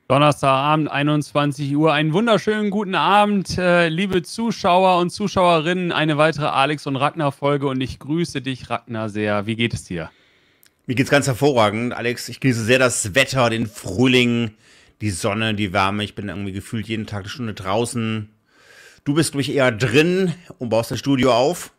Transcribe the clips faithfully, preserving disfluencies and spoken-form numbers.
Donnerstagabend, einundzwanzig Uhr. Einen wunderschönen guten Abend, äh, liebe Zuschauer und Zuschauerinnen. Eine weitere Alex und Ragnar-Folge und ich grüße dich, Ragnar, sehr. Wie geht es dir? Mir geht's ganz hervorragend, Alex. Ich genieße sehr das Wetter, den Frühling, die Sonne, die Wärme. Ich bin irgendwie gefühlt jeden Tag eine Stunde draußen. Du bist, glaube ich, eher drin und baust das Studio auf.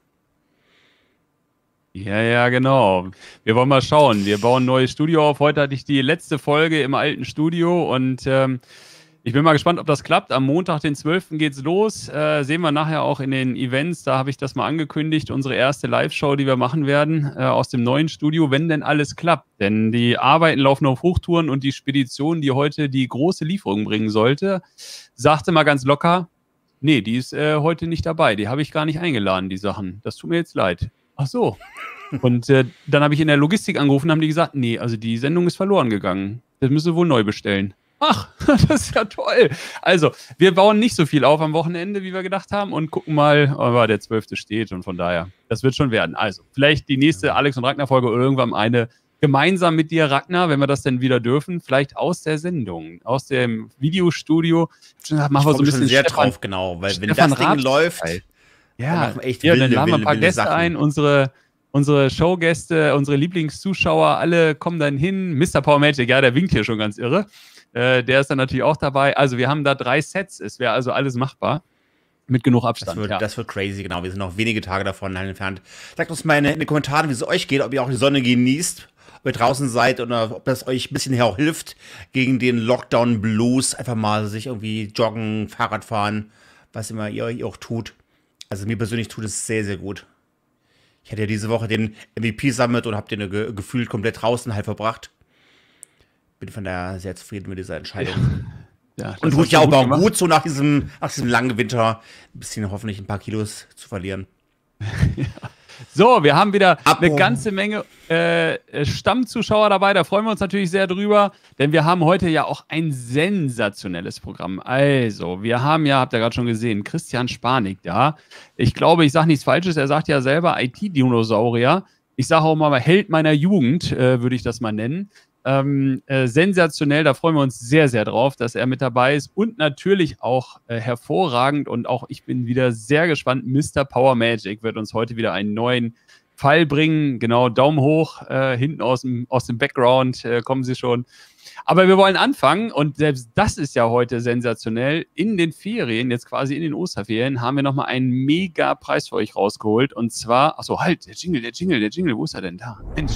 Ja, ja, genau. Wir wollen mal schauen. Wir bauen ein neues Studio auf. Heute hatte ich die letzte Folge im alten Studio und ähm, ich bin mal gespannt, ob das klappt. Am Montag, den zwölften geht's los. Äh, sehen wir nachher auch in den Events. Da habe ich das mal angekündigt. Unsere erste Live-Show, die wir machen werden, äh, aus dem neuen Studio, wenn denn alles klappt. Denn die Arbeiten laufen auf Hochtouren und die Spedition, die heute die große Lieferung bringen sollte, sagte mal ganz locker, nee, die ist äh, heute nicht dabei. Die habe ich gar nicht eingeladen, die Sachen. Das tut mir jetzt leid. Ach so. Und äh, dann habe ich in der Logistik angerufen, haben die gesagt, nee, also die Sendung ist verloren gegangen. Das müssen wir wohl neu bestellen. Ach, das ist ja toll. Also, wir bauen nicht so viel auf am Wochenende, wie wir gedacht haben und gucken mal, aber der zwölfte steht und von daher, das wird schon werden. Also, vielleicht die nächste Alex und Ragnar-Folge oder irgendwann eine gemeinsam mit dir, Ragnar, wenn wir das denn wieder dürfen, vielleicht aus der Sendung, aus dem Videostudio. Machen wir so ein bisschen sehr Stefan, drauf, genau, weil wenn das Ding Rath läuft, ja, dann, echt ja, wilde, dann laden wir ein paar Gäste Sachen ein, unsere Unsere Showgäste, unsere Lieblingszuschauer, alle kommen dann hin. Mister Power Magic, ja, der winkt hier schon ganz irre. Äh, der ist dann natürlich auch dabei. Also wir haben da drei Sets. Es wäre also alles machbar. Mit genug Abstand. Das wird, ja. das wird crazy, genau. Wir sind noch wenige Tage davon entfernt. Sagt uns mal in, in den Kommentaren, wie es euch geht, ob ihr auch die Sonne genießt, ob ihr draußen seid oder ob das euch ein bisschen auch hilft gegen den Lockdown-Blues. Einfach mal sich irgendwie joggen, Fahrrad fahren, was immer ihr, ihr auch tut. Also mir persönlich tut es sehr, sehr gut. Ich hatte ja diese Woche den M V P-Summit und habe den ge gefühlt komplett draußen halt verbracht. Bin von daher sehr zufrieden mit dieser Entscheidung. Ja. Ja, und tut ja auch gut, gut so nach diesem, nach diesem langen Winter ein bisschen hoffentlich ein paar Kilos zu verlieren. Ja. So, wir haben wieder Abo. eine ganze Menge äh, Stammzuschauer dabei. Da freuen wir uns natürlich sehr drüber, denn wir haben heute ja auch ein sensationelles Programm. Also, wir haben ja, habt ihr gerade schon gesehen, Christian Spanik da. Ich glaube, ich sage nichts Falsches. Er sagt ja selber I T-Dinosaurier. Ich sage auch mal Held meiner Jugend, äh, würde ich das mal nennen. Ähm, äh, sensationell, da freuen wir uns sehr, sehr drauf, dass er mit dabei ist und natürlich auch äh, hervorragend und auch ich bin wieder sehr gespannt, Mister Power Magic wird uns heute wieder einen neuen Fall bringen, genau, Daumen hoch, äh, hinten aus dem, aus dem Background äh, kommen sie schon, aber wir wollen anfangen und selbst das ist ja heute sensationell, in den Ferien, jetzt quasi in den Osterferien, haben wir nochmal einen mega Preis für euch rausgeholt und zwar, achso, halt, der Jingle, der Jingle, der Jingle, wo ist er denn da? Mensch.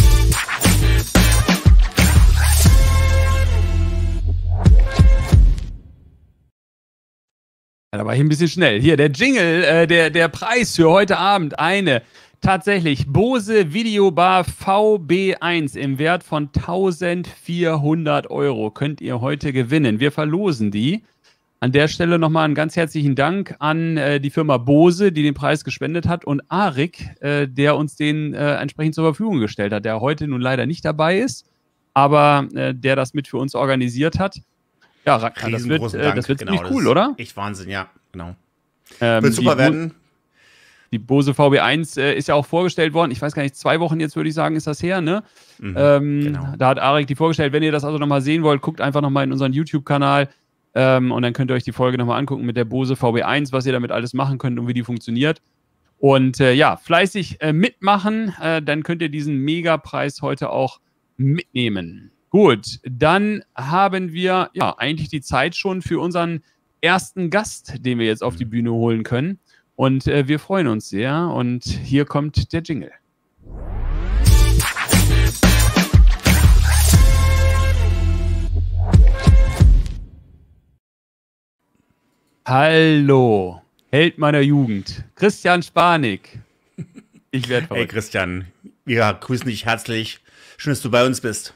Da war ich ein bisschen schnell. Hier, der Jingle, äh, der, der Preis für heute Abend. Eine tatsächlich Bose Videobar V B eins im Wert von eintausendvierhundert Euro könnt ihr heute gewinnen. Wir verlosen die. An der Stelle nochmal einen ganz herzlichen Dank an äh, die Firma Bose, die den Preis gespendet hat und Arik, äh, der uns den äh, entsprechend zur Verfügung gestellt hat, der heute nun leider nicht dabei ist, aber äh, der das mit für uns organisiert hat. Ja, Ragnar, das wird, äh, das wird ziemlich genau, cool, oder? Echt Wahnsinn, ja, genau. Ähm, wird super die werden. Die Bose V B eins äh, ist ja auch vorgestellt worden. Ich weiß gar nicht, zwei Wochen jetzt würde ich sagen, ist das her, ne? Mhm, ähm, genau. Da hat Arik die vorgestellt. Wenn ihr das also nochmal sehen wollt, guckt einfach nochmal in unseren YouTube-Kanal ähm, und dann könnt ihr euch die Folge nochmal angucken mit der Bose V B eins, was ihr damit alles machen könnt und wie die funktioniert. Und äh, ja, fleißig äh, mitmachen, äh, dann könnt ihr diesen Megapreis heute auch mitnehmen. Gut, dann haben wir ja eigentlich die Zeit schon für unseren ersten Gast, den wir jetzt auf die Bühne holen können. Und äh, wir freuen uns sehr. Und hier kommt der Jingle. Hallo, Held meiner Jugend, Christian Spanik. Ich werde verrückt. Hey Christian, wir grüßen dich herzlich. Schön, dass du bei uns bist.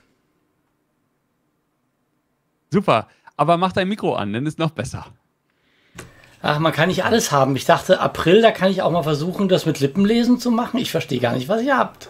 Super, aber mach dein Mikro an, dann ist noch besser. Ach, man kann nicht alles haben. Ich dachte, April, da kann ich auch mal versuchen, das mit Lippenlesen zu machen. Ich verstehe gar nicht, was ihr habt.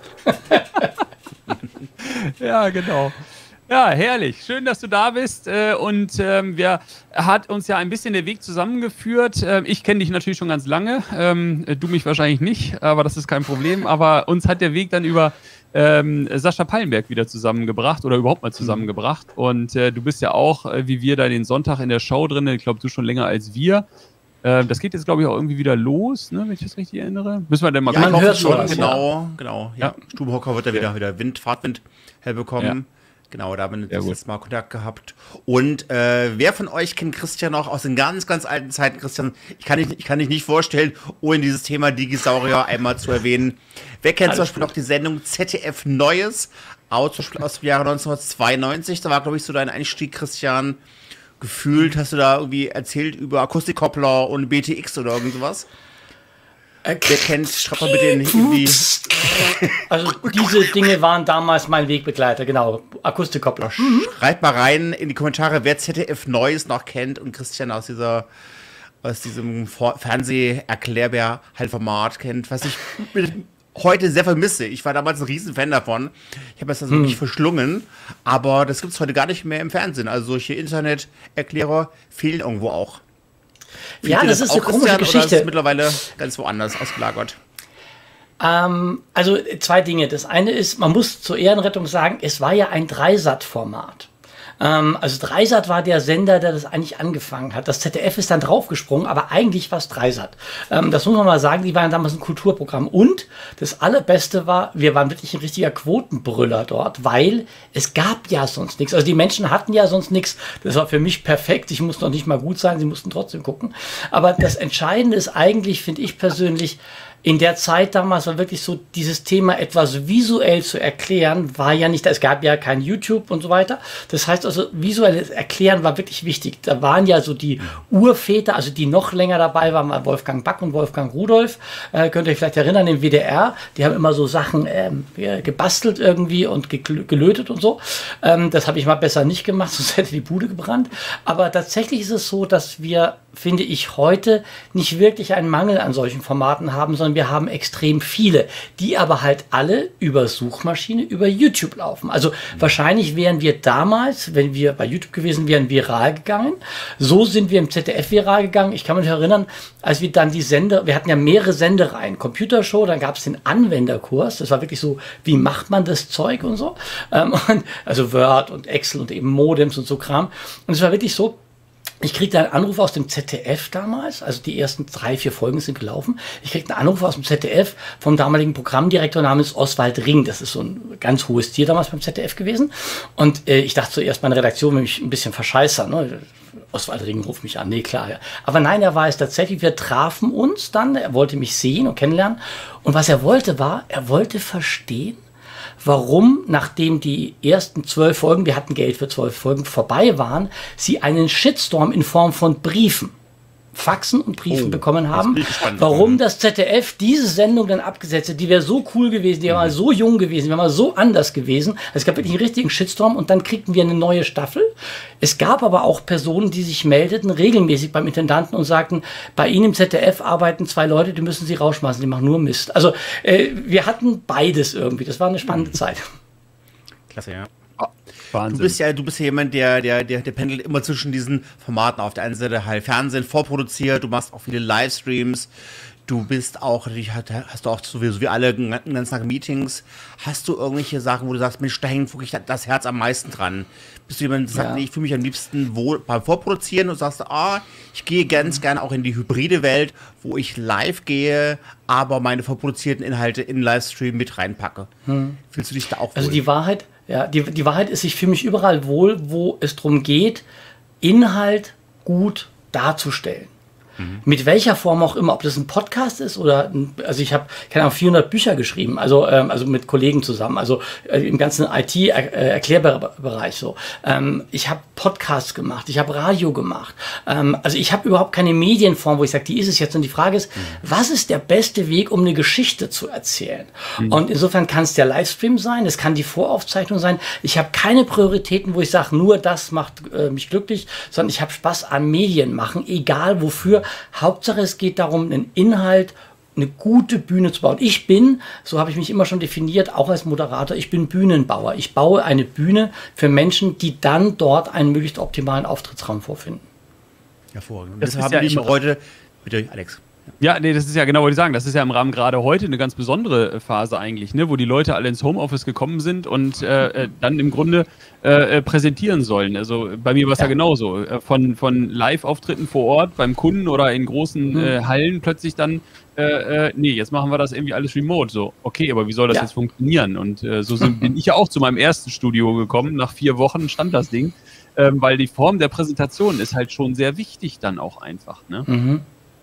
Ja, genau. Ja, herrlich. Schön, dass du da bist. Und ähm, wir hat uns ja ein bisschen der Weg zusammengeführt. Ich kenne dich natürlich schon ganz lange. Ähm, du mich wahrscheinlich nicht, aber das ist kein Problem. Aber uns hat der Weg dann über ähm, Sascha Pallenberg wieder zusammengebracht oder überhaupt mal zusammengebracht. Mhm. Und äh, du bist ja auch, äh, wie wir, da den Sonntag in der Show drin. Ich glaube, du schon länger als wir. Äh, das geht jetzt, glaube ich, auch irgendwie wieder los, ne, wenn ich das richtig erinnere. Müssen wir denn mal ja, gucken. man hört schon, schon, genau, genau. Ja. Ja. Stubenhocker wird da wieder, wieder Wind, Fahrtwind herbekommen. Ja. Genau, da haben wir das letzte Mal Kontakt gehabt. Und äh, wer von euch kennt Christian noch aus den ganz, ganz alten Zeiten? Christian, ich kann dich, ich kann dich nicht vorstellen, ohne dieses Thema Digisaurier einmal zu erwähnen. Wer kennt Alles zum Beispiel gut. noch die Sendung Z D F Neues? Auch zum Beispiel aus dem Jahre neunzehnhundertzweiundneunzig. Da war, glaube ich, so dein Einstieg, Christian. Gefühlt hast du da irgendwie erzählt über Akustikkoppler und B T X oder irgend sowas. Wer kennt, schreibt mal bitte irgendwie. Also diese Dinge waren damals mein Wegbegleiter, genau. Akustikkoppler. Schreibt mal rein in die Kommentare, wer Z D F Neues noch kennt und Christian aus dieser aus diesem Fernseherklärbär-Format kennt, was ich heute sehr vermisse. Ich war damals ein Riesenfan davon. Ich habe es also hm. wirklich verschlungen, aber das gibt es heute gar nicht mehr im Fernsehen. Also solche Internet-Erklärer fehlen irgendwo auch. Ja, das, das ist eine komische Geschichte. Oder ist es mittlerweile ganz woanders ausgelagert? Ähm, also zwei Dinge. Das eine ist, man muss zur Ehrenrettung sagen, es war ja ein Dreisat-Format. Ähm, also Dreisat war der Sender, der das eigentlich angefangen hat. Das Z D F ist dann draufgesprungen, aber eigentlich war es Dreisat. Ähm, das muss man mal sagen, die waren damals ein Kulturprogramm. Und das Allerbeste war, wir waren wirklich ein richtiger Quotenbrüller dort, weil es gab ja sonst nichts. Also die Menschen hatten ja sonst nichts. Das war für mich perfekt. Ich musste noch nicht mal gut sein, sie mussten trotzdem gucken. Aber das Entscheidende ist eigentlich, finde ich persönlich, in der Zeit damals war wirklich so, dieses Thema etwas visuell zu erklären, war ja nicht, es gab ja kein YouTube und so weiter. Das heißt also, visuelles Erklären war wirklich wichtig. Da waren ja so die Urväter, also die noch länger dabei waren, war Wolfgang Back und Wolfgang Rudolph. Äh, könnt ihr euch vielleicht erinnern, im W D R. Die haben immer so Sachen ähm, gebastelt irgendwie und gelötet und so. Ähm, das habe ich mal besser nicht gemacht, sonst hätte die Bude gebrannt. Aber tatsächlich ist es so, dass wir, finde ich, heute nicht wirklich einen Mangel an solchen Formaten haben, sondern wir haben extrem viele, die aber halt alle über Suchmaschine, über YouTube laufen. Also mhm. wahrscheinlich wären wir damals, wenn wir bei YouTube gewesen wären, viral gegangen. So sind wir im Z D F viral gegangen. Ich kann mich erinnern, als wir dann die Sender, wir hatten ja mehrere Sendereien, Computershow, dann gab es den Anwenderkurs. Das war wirklich so, wie macht man das Zeug und so. Ähm, und, also Word und Excel und eben Modems und so Kram. Und es war wirklich so, ich kriegte einen Anruf aus dem Z D F damals, also die ersten drei, vier Folgen sind gelaufen. Ich kriegte einen Anruf aus dem Z D F vom damaligen Programmdirektor namens Oswald Ring. Das ist so ein ganz hohes Tier damals beim Z D F gewesen. Und äh, ich dachte zuerst, meine Redaktion will mich ein bisschen verscheißern. Ne? Oswald Ring ruft mich an, nee, klar. Ja. Aber nein, er war es tatsächlich. Wir trafen uns dann, er wollte mich sehen und kennenlernen. Und was er wollte war, er wollte verstehen, warum, nachdem die ersten zwölf Folgen, wir hatten Geld für zwölf Folgen, vorbei waren, sie einen Shitstorm in Form von Briefen, Faxen und Briefen oh, bekommen haben, warum das Z D F diese Sendung dann abgesetzt hat. Die wäre so cool gewesen, die wäre mhm. mal so jung gewesen, die wäre mal so anders gewesen. Es gab wirklich einen richtigen Shitstorm und dann kriegten wir eine neue Staffel. Es gab aber auch Personen, die sich meldeten, regelmäßig beim Intendanten und sagten, bei Ihnen im Z D F arbeiten zwei Leute, die müssen Sie rausschmeißen, die machen nur Mist. Also äh, wir hatten beides irgendwie. Das war eine spannende mhm. Zeit. Klasse, ja. Wahnsinn. Du bist ja, du bist ja jemand, der, der, der, der pendelt immer zwischen diesen Formaten. Auf der einen Seite halt Fernsehen vorproduziert, du machst auch viele Livestreams, du bist auch, hast du auch so wie, so wie alle den ganzen Tag Meetings. Hast du irgendwelche Sachen, wo du sagst, Mensch, da hängt wirklich das Herz am meisten dran? Bist du jemand, der sagt, ja. nee, ich fühle mich am liebsten wohl beim Vorproduzieren und sagst, ah, ich gehe ganz mhm. gerne auch in die hybride Welt, wo ich live gehe, aber meine vorproduzierten Inhalte in Livestream mit reinpacke. Mhm. Fühlst du dich da auch wohl? Also die Wahrheit, ja, die, die Wahrheit ist, ich fühle mich überall wohl, wo es darum geht, Inhalt gut darzustellen. Mhm. Mit welcher Form auch immer, ob das ein Podcast ist oder, ein, also ich habe, keine Ahnung, vierhundert Bücher geschrieben, also, ähm, also mit Kollegen zusammen, also äh, im ganzen I T-Erklärbereich so. Ähm, ich habe Podcasts gemacht, ich habe Radio gemacht, ähm, also ich habe überhaupt keine Medienform, wo ich sage, die ist es jetzt. Und die Frage ist, mhm. was ist der beste Weg, um eine Geschichte zu erzählen? Mhm. Und insofern kann es der Livestream sein, es kann die Voraufzeichnung sein. Ich habe keine Prioritäten, wo ich sage, nur das macht äh, mich glücklich, sondern ich habe Spaß an Medien machen, egal wofür. Hauptsache, es geht darum, einen Inhalt, eine gute Bühne zu bauen. Ich bin, so habe ich mich immer schon definiert, auch als Moderator, ich bin Bühnenbauer. Ich baue eine Bühne für Menschen, die dann dort einen möglichst optimalen Auftrittsraum vorfinden. Hervorragend. Das, das haben ja wir heute, bitte Alex. Ja, nee, das ist ja genau, was ich sagen. Das ist ja im Rahmen gerade heute eine ganz besondere Phase eigentlich, ne, wo die Leute alle ins Homeoffice gekommen sind und äh, dann im Grunde äh, präsentieren sollen. Also bei mir war es ja. ja genauso. Von, von Live-Auftritten vor Ort beim Kunden oder in großen äh, Hallen plötzlich dann, äh, äh, nee, jetzt machen wir das irgendwie alles remote. So, okay, aber wie soll das ja. jetzt funktionieren? Und äh, so sind, bin ich ja auch zu meinem ersten Studio gekommen. Nach vier Wochen stand das Ding, ähm, weil die Form der Präsentation ist halt schon sehr wichtig dann auch einfach, ne? Mhm.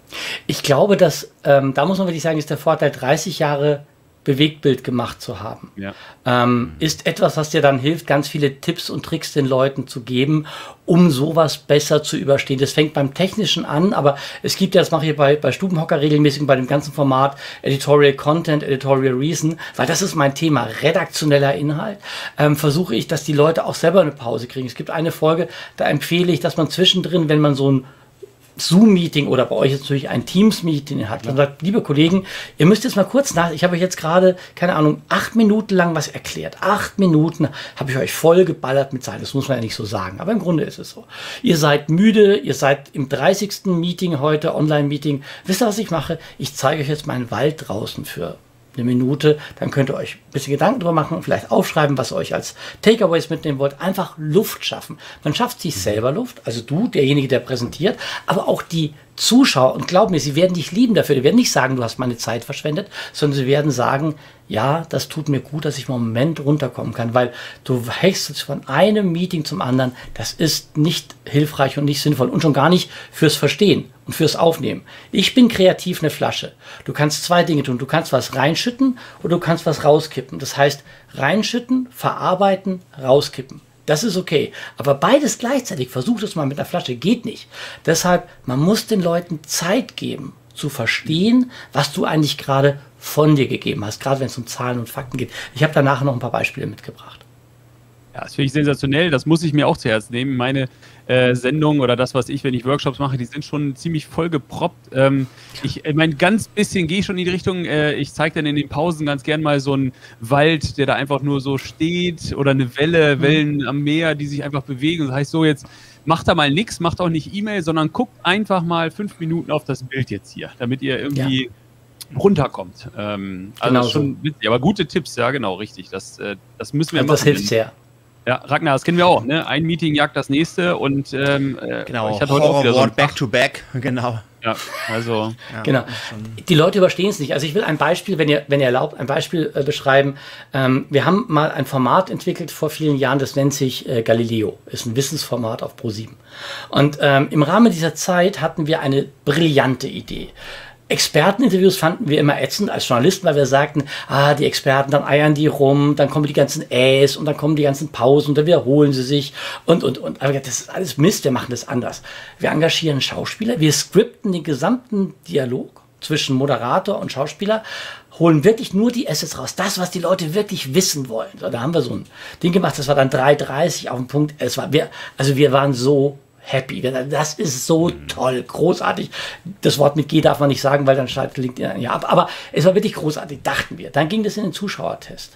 Ich glaube, dass, ähm, da muss man wirklich sagen, ist der Vorteil, dreißig Jahre Bewegtbild gemacht zu haben. Ja. Ähm, ist etwas, was dir dann hilft, ganz viele Tipps und Tricks den Leuten zu geben, um sowas besser zu überstehen. Das fängt beim Technischen an, aber es gibt ja, das mache ich bei, bei Stubenhocker regelmäßig bei dem ganzen Format Editorial Content, Editorial Reason, weil das ist mein Thema, redaktioneller Inhalt, ähm, versuche ich, dass die Leute auch selber eine Pause kriegen. Es gibt eine Folge, da empfehle ich, dass man zwischendrin, wenn man so ein Zoom-Meeting oder bei euch jetzt natürlich ein Teams-Meeting hat, dann sagt, liebe Kollegen, ihr müsst jetzt mal kurz nach, ich habe euch jetzt gerade, keine Ahnung, acht Minuten lang was erklärt. Acht Minuten habe ich euch voll geballert mit Zeit. Das muss man ja nicht so sagen, aber im Grunde ist es so. Ihr seid müde, ihr seid im dreißigsten Meeting heute, Online-Meeting. Wisst ihr, was ich mache? Ich zeige euch jetzt meinen Wald draußen für eine Minute, dann könnt ihr euch ein bisschen Gedanken drüber machen, vielleicht aufschreiben, was ihr euch als Takeaways mitnehmen wollt. Einfach Luft schaffen. Man schafft sich selber Luft, also du, derjenige, der präsentiert, aber auch die Zuschauer. Und glaub mir, sie werden dich lieben dafür. Die werden nicht sagen, du hast meine Zeit verschwendet, sondern sie werden sagen, ja, das tut mir gut, dass ich mal einen Moment runterkommen kann, weil du wechselst von einem Meeting zum anderen. Das ist nicht hilfreich und nicht sinnvoll und schon gar nicht fürs Verstehen und fürs Aufnehmen. Ich bin kreativ eine Flasche. Du kannst zwei Dinge tun. Du kannst was reinschütten oder du kannst was rauskippen. Das heißt, reinschütten, verarbeiten, rauskippen. Das ist okay. Aber beides gleichzeitig, versuch das mal mit einer Flasche, geht nicht. Deshalb, man muss den Leuten Zeit geben, zu verstehen, was du eigentlich gerade von dir gegeben hast, gerade wenn es um Zahlen und Fakten geht. Ich habe danach noch ein paar Beispiele mitgebracht. Ja, das finde ich sensationell. Das muss ich mir auch zu Herzen nehmen. Meine äh, Sendung oder das, was ich, wenn ich Workshops mache, die sind schon ziemlich voll geproppt. Ähm, ich äh, mein ganz bisschen gehe schon in die Richtung, äh, ich zeige dann in den Pausen ganz gern mal so einen Wald, der da einfach nur so steht oder eine Welle, mhm. Wellen am Meer, die sich einfach bewegen. Das heißt so, jetzt macht da mal nichts, macht auch nicht E-Mail, sondern guckt einfach mal fünf Minuten auf das Bild jetzt hier, damit ihr irgendwie ja. runterkommt. Ähm, also genau schon so. Witzig, aber gute Tipps, ja genau, richtig. Das, äh, das müssen wir ja, machen. Das hilft sehr. Ja, Ragnar, das kennen wir auch, ne? Ein Meeting jagt das nächste und ähm, genau, ich hatte heute auch wieder so ein back to back, genau. Ja, also. Ja, genau. Die Leute überstehen es nicht. Also ich will ein Beispiel, wenn ihr, wenn ihr erlaubt, ein Beispiel äh, beschreiben. Ähm, wir haben mal ein Format entwickelt vor vielen Jahren, das nennt sich äh, Galileo. Ist ein Wissensformat auf ProSieben. Und ähm, im Rahmen dieser Zeit hatten wir eine brillante Idee. Experteninterviews fanden wir immer ätzend als Journalisten, weil wir sagten, ah, die Experten, dann eiern die rum, dann kommen die ganzen Äs und dann kommen die ganzen Pausen und dann wiederholen sie sich und, und, und. Aber das ist alles Mist, wir machen das anders. Wir engagieren Schauspieler, wir skripten den gesamten Dialog zwischen Moderator und Schauspieler, holen wirklich nur die Assets raus, das, was die Leute wirklich wissen wollen. So, da haben wir so ein Ding gemacht, das war dann drei Uhr dreißig auf dem Punkt. Es war, wir, also wir waren so happy. Das ist so toll, großartig. Das Wort mit G darf man nicht sagen, weil dann schaltet LinkedIn ja ab. Aber es war wirklich großartig, dachten wir. Dann ging das in den Zuschauertest.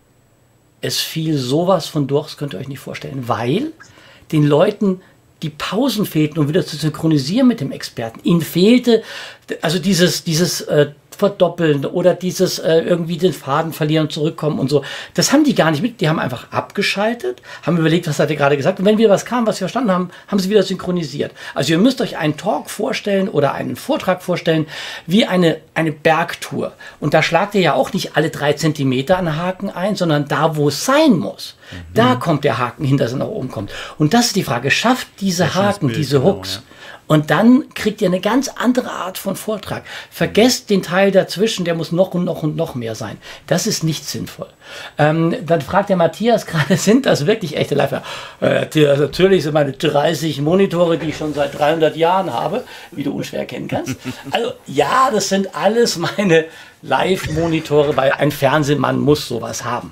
Es fiel sowas von durch, das könnt ihr euch nicht vorstellen, weil den Leuten die Pausen fehlten, um wieder zu synchronisieren mit dem Experten. Ihnen fehlte also dieses, dieses äh, Verdoppeln oder dieses äh, irgendwie den Faden verlieren und zurückkommen und so. Das haben die gar nicht mit. Die haben einfach abgeschaltet, haben überlegt, was hat er gerade gesagt. Und wenn wieder was kam, was sie verstanden haben, haben sie wieder synchronisiert. Also ihr müsst euch einen Talk vorstellen oder einen Vortrag vorstellen, wie eine, eine Bergtour. Und da schlagt ihr ja auch nicht alle drei Zentimeter einen Haken ein, sondern da, wo es sein muss. Mhm. Da kommt der Haken hin, dass er nach oben kommt. Und das ist die Frage, schafft diese Haken, Bild, diese Hooks, genau, ja. Und dann kriegt ihr eine ganz andere Art von Vortrag. Vergesst den Teil dazwischen, der muss noch und noch und noch mehr sein. Das ist nicht sinnvoll. Ähm, dann fragt der Matthias gerade, sind das wirklich echte Live? Äh, natürlich sind meine dreißig Monitore, die ich schon seit dreihundert Jahren habe, wie du unschwer erkennen kannst. Also ja, das sind alles meine Live-Monitore, weil ein Fernsehmann muss sowas haben.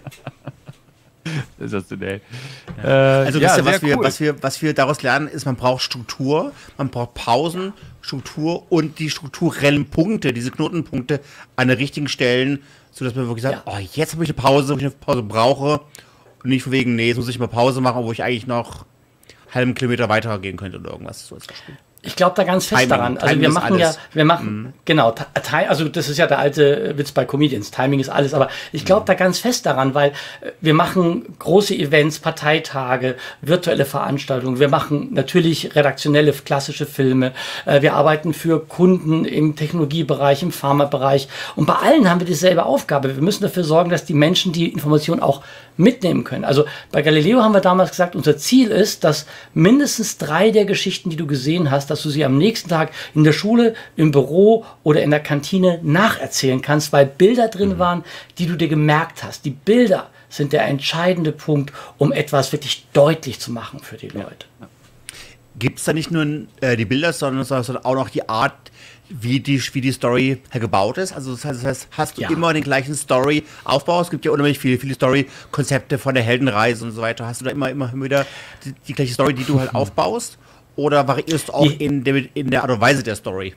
Sensationell. Ja. Also ja, was, wir, cool. was, wir, was wir daraus lernen, ist, man braucht Struktur, man braucht Pausen, Struktur und die strukturellen Punkte, diese Knotenpunkte an den richtigen Stellen, sodass man wirklich sagt, ja. oh, jetzt habe ich eine Pause, wo ich eine Pause brauche und nicht von wegen, nee, jetzt muss ich mal Pause machen, wo ich eigentlich noch einen halben Kilometer weiter gehen könnte oder irgendwas. So Ich glaube da ganz fest Timing. daran. Also Timing wir ist machen alles. ja, wir machen, Mhm. genau, ti- also das ist ja der alte Witz bei Comedians, Timing ist alles, aber ich glaube da ganz fest daran, weil äh, wir machen große Events, Parteitage, virtuelle Veranstaltungen, wir machen natürlich redaktionelle, klassische Filme, äh, wir arbeiten für Kunden im Technologiebereich, im Pharmabereich und bei allen haben wir dieselbe Aufgabe. Wir müssen dafür sorgen, dass die Menschen die Information auch mitnehmen können. Also bei Galileo haben wir damals gesagt, unser Ziel ist, dass mindestens drei der Geschichten, die du gesehen hast, dass du sie am nächsten Tag in der Schule, im Büro oder in der Kantine nacherzählen kannst, weil Bilder drin waren, die du dir gemerkt hast. Die Bilder sind der entscheidende Punkt, um etwas wirklich deutlich zu machen für die Leute. Gibt es da nicht nur äh, die Bilder, sondern, sondern auch noch die Art, wie die, wie die Story gebaut ist? Also das heißt, das heißt hast du Ja. immer den gleichen Story-Aufbau? Es gibt ja unheimlich viele, viele Story-Konzepte von der Heldenreise und so weiter. Hast du da immer, immer wieder die, die gleiche Story, die du halt aufbaust? Oder variierst du auch Die- in der, in der Art und Weise der Story?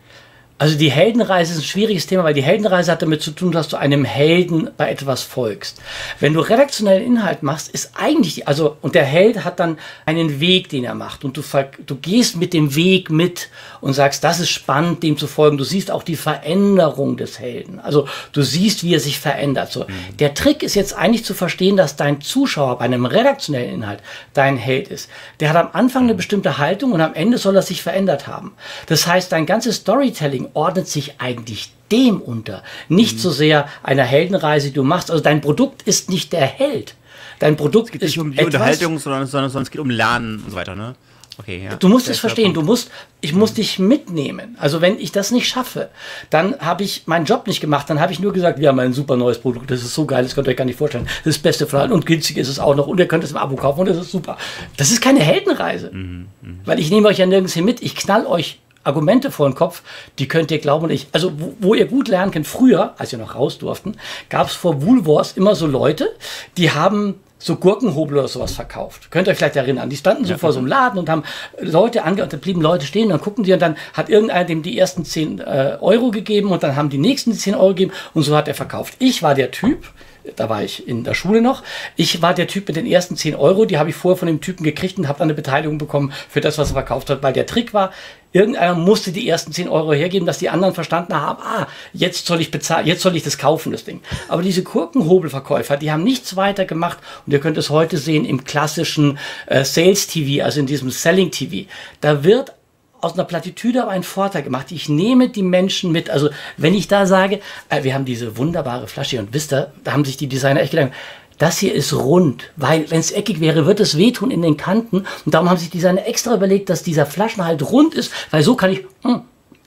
Also die Heldenreise ist ein schwieriges Thema, weil die Heldenreise hat damit zu tun, dass du einem Helden bei etwas folgst. Wenn du redaktionellen Inhalt machst, ist eigentlich, die, also, und der Held hat dann einen Weg, den er macht und du, ver- du gehst mit dem Weg mit und sagst, das ist spannend, dem zu folgen. Du siehst auch die Veränderung des Helden. Also du siehst, wie er sich verändert. So. Der Trick ist jetzt eigentlich zu verstehen, dass dein Zuschauer bei einem redaktionellen Inhalt dein Held ist. Der hat am Anfang eine bestimmte Haltung und am Ende soll er sich verändert haben. Das heißt, dein ganzes Storytelling ordnet sich eigentlich dem unter. Nicht so sehr einer Heldenreise, die du machst. Also dein Produkt ist nicht der Held. Dein Produkt Es geht ist nicht um die etwas, Unterhaltung, sondern, sondern, sondern es geht um Lernen und so weiter, ne? Okay, ja. Du musst Der es ist der verstehen, du Punkt. musst, ich muss dich mitnehmen. Also wenn ich das nicht schaffe, dann habe ich meinen Job nicht gemacht, dann habe ich nur gesagt, wir haben ein super neues Produkt, das ist so geil, das könnt ihr euch gar nicht vorstellen. Das ist das Beste von allen und günstig ist es auch noch und ihr könnt es im Abo kaufen und das ist super. Das ist keine Heldenreise, Mhm, weil ich nehme euch ja nirgends hin mit, ich knall euch Argumente vor den Kopf, die könnt ihr glauben und ich, also wo, wo ihr gut lernen könnt, früher, als wir noch raus durften, gab es vor Woolworths immer so Leute, die haben so Gurkenhobel oder sowas verkauft. Könnt ihr euch vielleicht erinnern. Die standen so vor so einem Laden und haben Leute ange... Und da blieben Leute stehen und dann gucken die und dann hat irgendeiner dem die ersten zehn äh, Euro gegeben und dann haben die nächsten die zehn Euro gegeben und so hat er verkauft. Ich war der Typ, da war ich in der Schule noch, ich war der Typ mit den ersten zehn Euro, die habe ich vorher von dem Typen gekriegt und habe dann eine Beteiligung bekommen für das, was er verkauft hat, weil der Trick war, irgendeiner musste die ersten zehn Euro hergeben, dass die anderen verstanden haben, ah, jetzt soll ich bezahlen, jetzt soll ich das kaufen, das Ding. Aber diese Gurkenhobelverkäufer, die haben nichts weiter gemacht und ihr könnt es heute sehen im klassischen äh, Sales-T V, also in diesem Selling-T V. Da wird aus einer Plattitüde aber einen Vorteil gemacht. Ich nehme die Menschen mit. Also wenn ich da sage, äh, wir haben diese wunderbare Flasche und wisst ihr, da haben sich die Designer echt gedacht, das hier ist rund, weil wenn es eckig wäre, wird es wehtun in den Kanten. Und darum haben sich die Designer extra überlegt, dass dieser Flaschenhalt rund ist, weil so kann ich... Mh,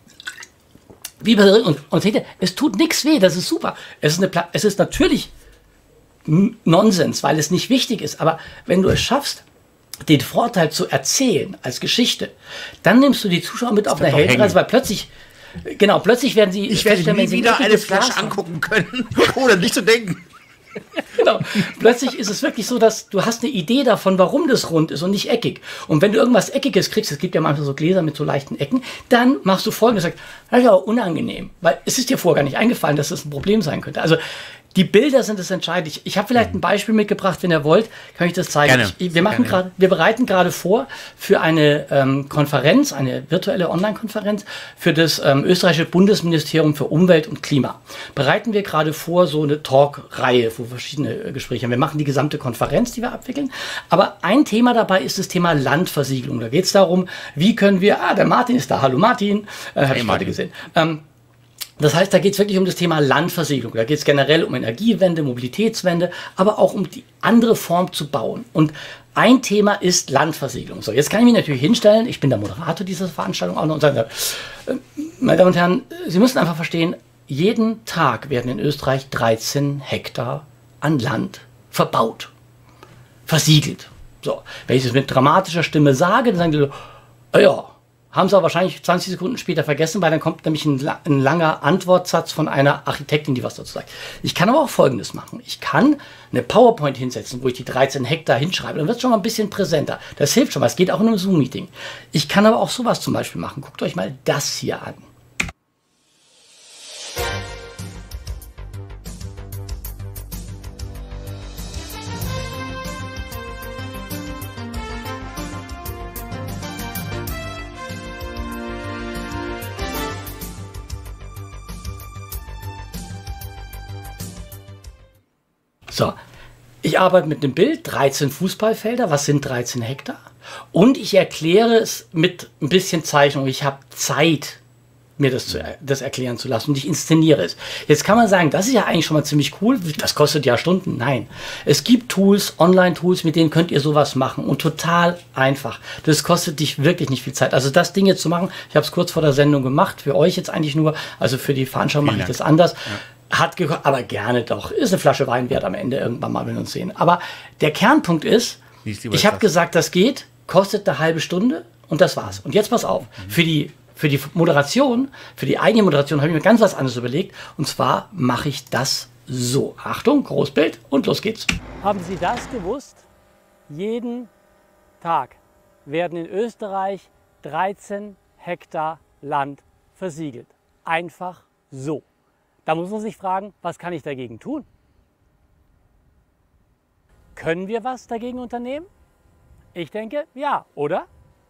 wie bei, und, und seht ihr, es tut nichts weh, das ist super. Es ist, eine, Pla- es ist natürlich N- Nonsens, weil es nicht wichtig ist. Aber wenn du es schaffst, den Vorteil zu erzählen als Geschichte, dann nimmst du die Zuschauer mit auf eine bleibt auch Heldenreise, hängen. weil plötzlich, genau, plötzlich werden sie... Ich werde feststellen, wenn nie sie ein wieder eine eckiges Flasche Glas haben. angucken können, ohne nicht zu denken. Genau. Plötzlich ist es wirklich so, dass du hast eine Idee davon, warum das rund ist und nicht eckig. Und wenn du irgendwas Eckiges kriegst, es gibt ja manchmal so Gläser mit so leichten Ecken, dann machst du Folgendes, sagst, das ist ja auch unangenehm, weil es ist dir vorher gar nicht eingefallen, dass das ein Problem sein könnte. Also die Bilder sind das Entscheidende. Ich, ich habe vielleicht ein Beispiel mitgebracht, wenn ihr wollt, kann ich das zeigen. Gerne. Ich, wir machen Gerne. gerade, wir bereiten gerade vor für eine ähm, Konferenz, eine virtuelle Online-Konferenz für das ähm, österreichische Bundesministerium für Umwelt und Klima. Bereiten wir gerade vor so eine Talk-Reihe, wo verschiedene äh, Gespräche haben. Wir machen die gesamte Konferenz, die wir abwickeln. Aber ein Thema dabei ist das Thema Landversiegelung. Da geht es darum, wie können wir, ah, der Martin ist da, hallo Martin, äh, habe Hey, ich gerade Martin. gesehen. Ähm, Das heißt, da geht es wirklich um das Thema Landversiegelung. Da geht es generell um Energiewende, Mobilitätswende, aber auch um die andere Form zu bauen. Und ein Thema ist Landversiegelung. So, jetzt kann ich mich natürlich hinstellen, ich bin der Moderator dieser Veranstaltung auch noch und sagen, äh, meine Damen und Herren, Sie müssen einfach verstehen, jeden Tag werden in Österreich dreizehn Hektar an Land verbaut, versiegelt. So, wenn ich das mit dramatischer Stimme sage, dann sagen die so, oh ja, haben sie aber wahrscheinlich zwanzig Sekunden später vergessen, weil dann kommt nämlich ein, la- ein langer Antwortsatz von einer Architektin, die was dazu sagt. Ich kann aber auch Folgendes machen. Ich kann eine PowerPoint hinsetzen, wo ich die dreizehn Hektar hinschreibe. Dann wird es schon mal ein bisschen präsenter. Das hilft schon mal. Es geht auch in einem Zoom-Meeting. Ich kann aber auch sowas zum Beispiel machen. Guckt euch mal das hier an. So, ich arbeite mit einem Bild, dreizehn Fußballfelder, was sind dreizehn Hektar? Und ich erkläre es mit ein bisschen Zeichnung. Ich habe Zeit, mir das, zu, das erklären zu lassen und ich inszeniere es. Jetzt kann man sagen, das ist ja eigentlich schon mal ziemlich cool, das kostet ja Stunden. Nein, es gibt Tools, Online-Tools, mit denen könnt ihr sowas machen und total einfach. Das kostet dich wirklich nicht viel Zeit. Also das Ding jetzt zu machen, ich habe es kurz vor der Sendung gemacht, für euch jetzt eigentlich nur, also für die Veranstaltung mache ich das anders. Ja. Hat gekostet, aber gerne doch. Ist eine Flasche Wein wert am Ende irgendwann mal, wenn wir uns sehen. Aber der Kernpunkt ist, ich habe gesagt, das geht, kostet eine halbe Stunde und das war's. Und jetzt pass auf, mhm. für die Für die Moderation, für die eigene Moderation habe ich mir ganz was anderes überlegt. Und zwar mache ich das so. Achtung, Großbild und los geht's. Haben Sie das gewusst? Jeden Tag werden in Österreich dreizehn Hektar Land versiegelt. Einfach so. Da muss man sich fragen, was kann ich dagegen tun? Können wir was dagegen unternehmen? Ich denke, ja, oder?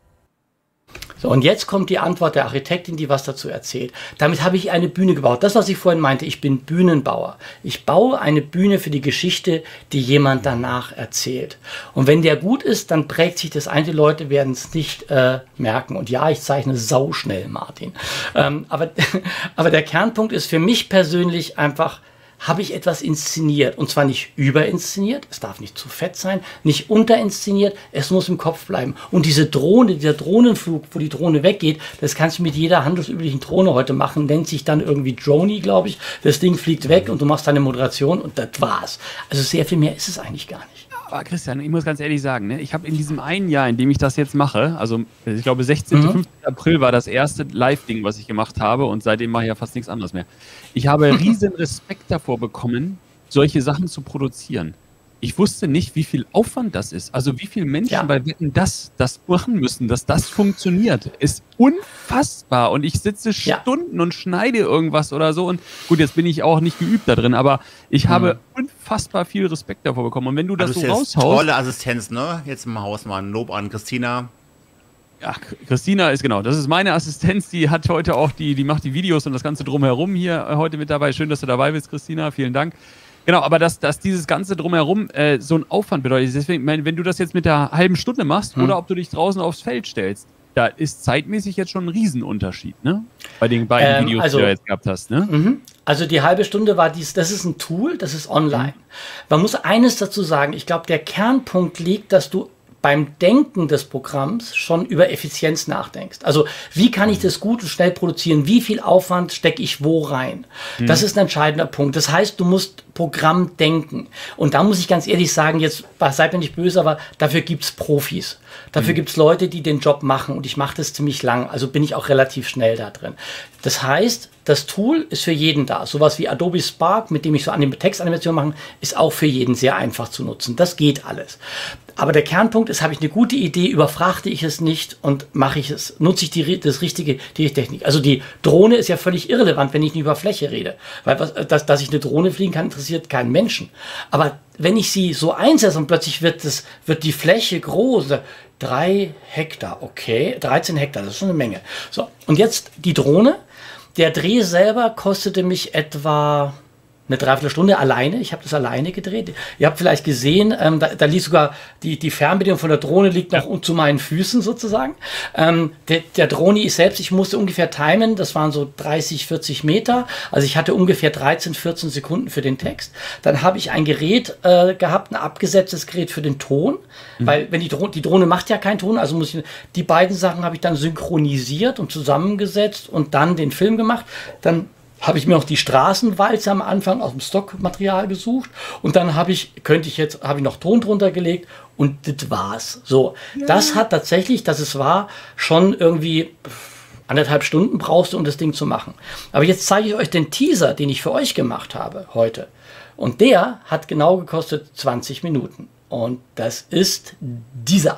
So, und jetzt kommt die Antwort der Architektin, die was dazu erzählt. Damit habe ich eine Bühne gebaut. Das, was ich vorhin meinte, ich bin Bühnenbauer. Ich baue eine Bühne für die Geschichte, die jemand danach erzählt. Und wenn der gut ist, dann prägt sich das ein. Die Leute werden es nicht äh, merken. Und ja, ich zeichne sauschnell, Martin. Ähm, aber, aber der Kernpunkt ist für mich persönlich einfach, habe ich etwas inszeniert. Und zwar nicht überinszeniert, es darf nicht zu fett sein, nicht unterinszeniert, es muss im Kopf bleiben. Und diese Drohne, dieser Drohnenflug, wo die Drohne weggeht, das kannst du mit jeder handelsüblichen Drohne heute machen, nennt sich dann irgendwie Droney, glaube ich. Das Ding fliegt weg und du machst deine Moderation und das war's. Also sehr viel mehr ist es eigentlich gar nicht. Aber Christian, ich muss ganz ehrlich sagen, ne, ich habe in diesem einen Jahr, in dem ich das jetzt mache, also ich glaube sechzehnten, fünfzehnten April war das erste Live-Ding, was ich gemacht habe und seitdem mache ich ja fast nichts anderes mehr. Ich habe riesen Respekt davor bekommen, solche Sachen zu produzieren. Ich wusste nicht, wie viel Aufwand das ist. Also wie viele Menschen ja. bei Wetten das, das machen müssen, dass das funktioniert. Ist unfassbar. Und ich sitze ja. Stunden und schneide irgendwas oder so. Und gut, jetzt bin ich auch nicht geübt da drin, aber ich mhm. habe unfassbar viel Respekt davor bekommen. Und wenn du das also so raushaust... Tolle Assistenz, ne? Jetzt im Haus mal ein Lob an Christina. Ja, Christina ist genau, das ist meine Assistenz, die hat heute auch die, die macht die Videos und das Ganze drumherum hier heute mit dabei. Schön, dass du dabei bist, Christina. Vielen Dank. Genau, aber dass, dass dieses Ganze drumherum äh, so ein Aufwand bedeutet. Deswegen, mein, wenn du das jetzt mit der halben Stunde machst hm. oder ob du dich draußen aufs Feld stellst, da ist zeitmäßig jetzt schon ein Riesenunterschied, ne? Bei den beiden ähm, Videos, also, die du jetzt gehabt hast, ne? Mhm. Also die halbe Stunde war dies, das ist ein Tool, das ist online. Mhm. Man muss eines dazu sagen, ich glaube, der Kernpunkt liegt, dass du beim Denken des Programms schon über Effizienz nachdenkst. Also wie kann ich das gut und schnell produzieren? Wie viel Aufwand stecke ich wo rein? Mhm. Das ist ein entscheidender Punkt. Das heißt, du musst Programm denken. Und da muss ich ganz ehrlich sagen, jetzt seid mir nicht böse, aber dafür gibt's Profis. Dafür mhm. gibt's Leute, die den Job machen und ich mache das ziemlich lang. Also bin ich auch relativ schnell da drin. Das heißt, das Tool ist für jeden da. Sowas wie Adobe Spark, mit dem ich so an den Textanimationen mache, ist auch für jeden sehr einfach zu nutzen. Das geht alles. Aber der Kernpunkt ist, habe ich eine gute Idee, überfrachte ich es nicht und mache ich es, nutze ich die, das richtige, die Technik. Also die Drohne ist ja völlig irrelevant, wenn ich nicht über Fläche rede. Weil was, dass, dass ich eine Drohne fliegen kann, interessiert keinen Menschen. Aber wenn ich sie so einsetze und plötzlich wird, das, wird die Fläche groß, drei Hektar, okay, dreizehn Hektar, das ist schon eine Menge. So, und jetzt die Drohne. Der Dreh selber kostete mich etwa eine Dreiviertelstunde alleine. Ich habe das alleine gedreht. Ihr habt vielleicht gesehen, ähm, da, da liegt sogar die, die Fernbedienung von der Drohne liegt noch ja. zu meinen Füßen sozusagen. Ähm, der, der Drohne ist selbst, ich musste ungefähr timen, das waren so dreißig, vierzig Meter. Also ich hatte ungefähr dreizehn, vierzehn Sekunden für den Text. Dann habe ich ein Gerät äh, gehabt, ein abgesetztes Gerät für den Ton. Mhm. Weil wenn die Drohne, die Drohne macht ja keinen Ton, also muss ich, die beiden Sachen habe ich dann synchronisiert und zusammengesetzt und dann den Film gemacht. Dann habe ich mir noch die Straßenwalze am Anfang aus dem Stockmaterial gesucht und dann habe ich, könnte ich jetzt, habe ich noch Ton drunter gelegt und das war's. So, ja. Das hat tatsächlich, dass es war, schon irgendwie anderthalb Stunden brauchst du, um das Ding zu machen. Aber jetzt zeige ich euch den Teaser, den ich für euch gemacht habe heute. Und der hat genau gekostet zwanzig Minuten. Und das ist dieser.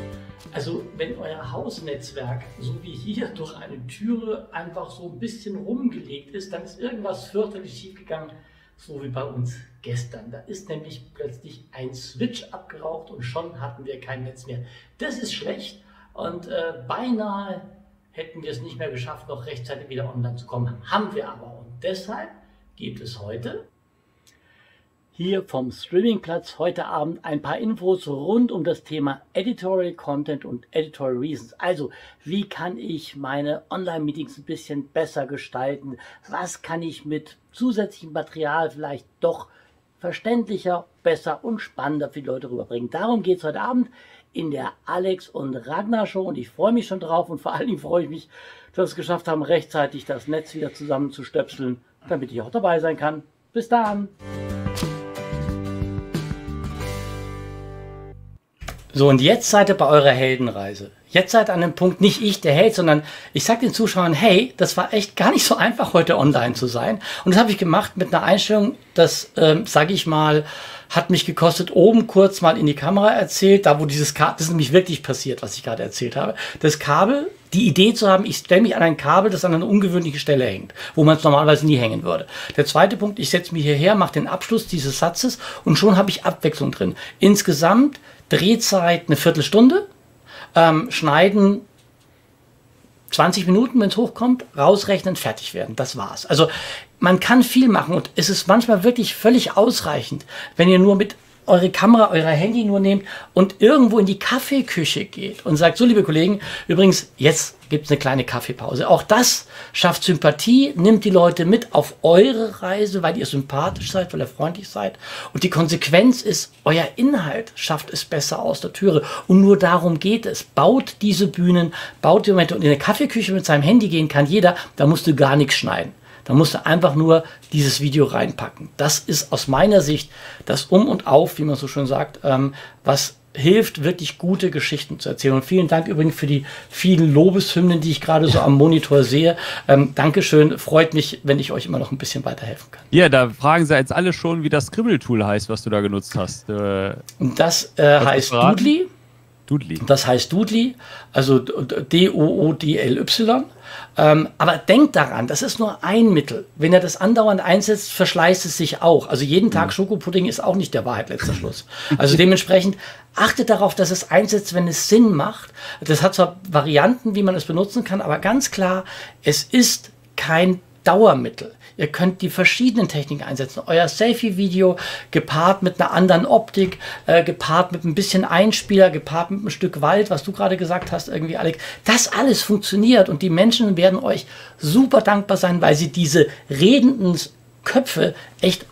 Also wenn euer Hausnetzwerk, so wie hier, durch eine Türe einfach so ein bisschen rumgelegt ist, dann ist irgendwas fürchterlich schiefgegangen, so wie bei uns gestern. Da ist nämlich plötzlich ein Switch abgeraucht und schon hatten wir kein Netz mehr. Das ist schlecht und äh, beinahe hätten wir es nicht mehr geschafft, noch rechtzeitig wieder online zu kommen. Haben wir aber und deshalb gibt es heute hier vom Streamingplatz. Heute Abend ein paar Infos rund um das Thema Editorial Content und Editorial Reasons. Also, wie kann ich meine Online-Meetings ein bisschen besser gestalten? Was kann ich mit zusätzlichem Material vielleicht doch verständlicher, besser und spannender für die Leute rüberbringen? Darum geht es heute Abend in der Alex und Ragnar Show und ich freue mich schon drauf und vor allen Dingen freue ich mich, dass wir es geschafft haben, rechtzeitig das Netz wieder zusammenzustöpseln, damit ich auch dabei sein kann. Bis dann! So, und jetzt seid ihr bei eurer Heldenreise. Jetzt seid ihr an dem Punkt, nicht ich der Held, sondern ich sag den Zuschauern, hey, das war echt gar nicht so einfach, heute online zu sein. Und das habe ich gemacht mit einer Einstellung, das, ähm, sage ich mal, hat mich gekostet, oben kurz mal in die Kamera erzählt, da wo dieses Kabel, das ist nämlich wirklich passiert, was ich gerade erzählt habe, das Kabel, die Idee zu haben, ich stelle mich an ein Kabel, das an einer ungewöhnlichen Stelle hängt, wo man es normalerweise nie hängen würde. Der zweite Punkt, ich setze mich hierher, mache den Abschluss dieses Satzes und schon habe ich Abwechslung drin. Insgesamt Drehzeit eine Viertelstunde, ähm, schneiden zwanzig Minuten, wenn es hochkommt, rausrechnen, fertig werden. Das war's. Also man kann viel machen und es ist manchmal wirklich völlig ausreichend, wenn ihr nur mit eure Kamera, euer Handy nur nehmt und irgendwo in die Kaffeeküche geht und sagt, so liebe Kollegen, übrigens, jetzt gibt es eine kleine Kaffeepause. Auch das schafft Sympathie, nimmt die Leute mit auf eure Reise, weil ihr sympathisch seid, weil ihr freundlich seid. Und die Konsequenz ist, euer Inhalt schafft es besser aus der Türe. Und nur darum geht es. Baut diese Bühnen, baut die Momente. Und in der Kaffeeküche mit seinem Handy gehen kann jeder, da musst du gar nichts schneiden. Da musst du einfach nur dieses Video reinpacken. Das ist aus meiner Sicht das Um und Auf, wie man so schön sagt, ähm, was hilft, wirklich gute Geschichten zu erzählen. Und vielen Dank übrigens für die vielen Lobeshymnen, die ich gerade so am Monitor sehe. Ähm, Dankeschön, freut mich, wenn ich euch immer noch ein bisschen weiterhelfen kann. Ja, da fragen sie jetzt alle schon, wie das Scribble-Tool heißt, was du da genutzt hast. Äh, Und das äh, heißt Doodly. Doodly. Das heißt Doodly, also D O O D L Y. Ähm, aber denkt daran, das ist nur ein Mittel. Wenn ihr das andauernd einsetzt, verschleißt es sich auch. Also jeden Tag mhm. Schokopudding ist auch nicht der Wahrheit letzter Schluss. Also dementsprechend achtet darauf, dass es einsetzt, wenn es Sinn macht. Das hat zwar Varianten, wie man es benutzen kann, aber ganz klar, es ist kein Dauermittel. Ihr könnt die verschiedenen Techniken einsetzen. Euer Selfie-Video gepaart mit einer anderen Optik, äh, gepaart mit ein bisschen Einspieler, gepaart mit einem Stück Wald, was du gerade gesagt hast, irgendwie, Alex. Das alles funktioniert und die Menschen werden euch super dankbar sein, weil sie diese redenden Köpfe echt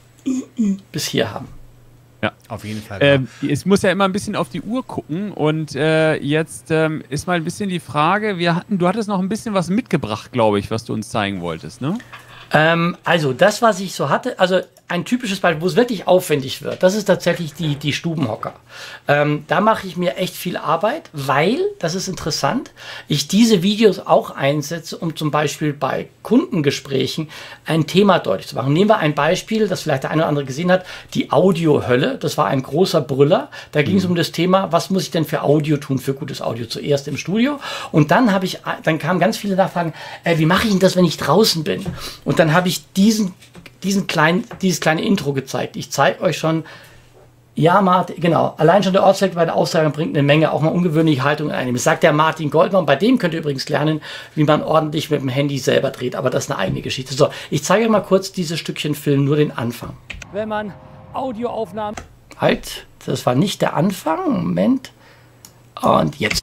bis hier haben. Ja, auf jeden Fall. Ähm, es muss ja immer ein bisschen auf die Uhr gucken und äh, jetzt ähm, ist mal ein bisschen die Frage, wir hatten, du hattest noch ein bisschen was mitgebracht, glaube ich, was du uns zeigen wolltest, ne? Ähm, also das, was ich so hatte, also ein typisches Beispiel, wo es wirklich aufwendig wird, das ist tatsächlich die, die Stubenhocker. Ähm, da mache ich mir echt viel Arbeit, weil, das ist interessant, ich diese Videos auch einsetze, um zum Beispiel bei Kundengesprächen ein Thema deutlich zu machen. Nehmen wir ein Beispiel, das vielleicht der eine oder andere gesehen hat, die Audiohölle. Das war ein großer Brüller. Da ging es um das Thema, was muss ich denn für Audio tun, für gutes Audio, zuerst im Studio. Und dann habe ich, dann kamen ganz viele Nachfragen, äh, wie mache ich denn das, wenn ich draußen bin? Und dann habe ich diesen Diesen kleinen, dieses kleine Intro gezeigt. Ich zeige euch schon, ja, Martin, genau, allein schon der Ortswechsel bei der Aussage bringt eine Menge auch mal ungewöhnliche Haltung einnehmen. Das sagt der Martin Goldmann, bei dem könnt ihr übrigens lernen, wie man ordentlich mit dem Handy selber dreht, aber das ist eine eigene Geschichte. So, ich zeige euch mal kurz dieses Stückchen Film, nur den Anfang. Wenn man Audioaufnahmen... Halt, das war nicht der Anfang, Moment. Und jetzt.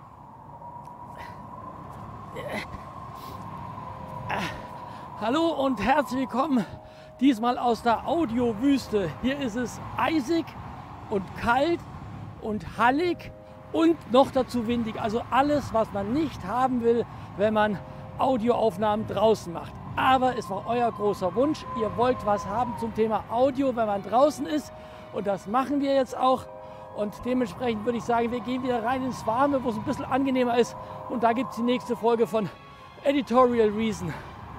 Hallo und herzlich willkommen, diesmal aus der Audiowüste. Hier ist es eisig und kalt und hallig und noch dazu windig. Also alles, was man nicht haben will, wenn man Audioaufnahmen draußen macht. Aber es war euer großer Wunsch, ihr wollt was haben zum Thema Audio, wenn man draußen ist. Und das machen wir jetzt auch. Und dementsprechend würde ich sagen, wir gehen wieder rein ins Warme, wo es ein bisschen angenehmer ist. Und da gibt es die nächste Folge von Editorial Reason.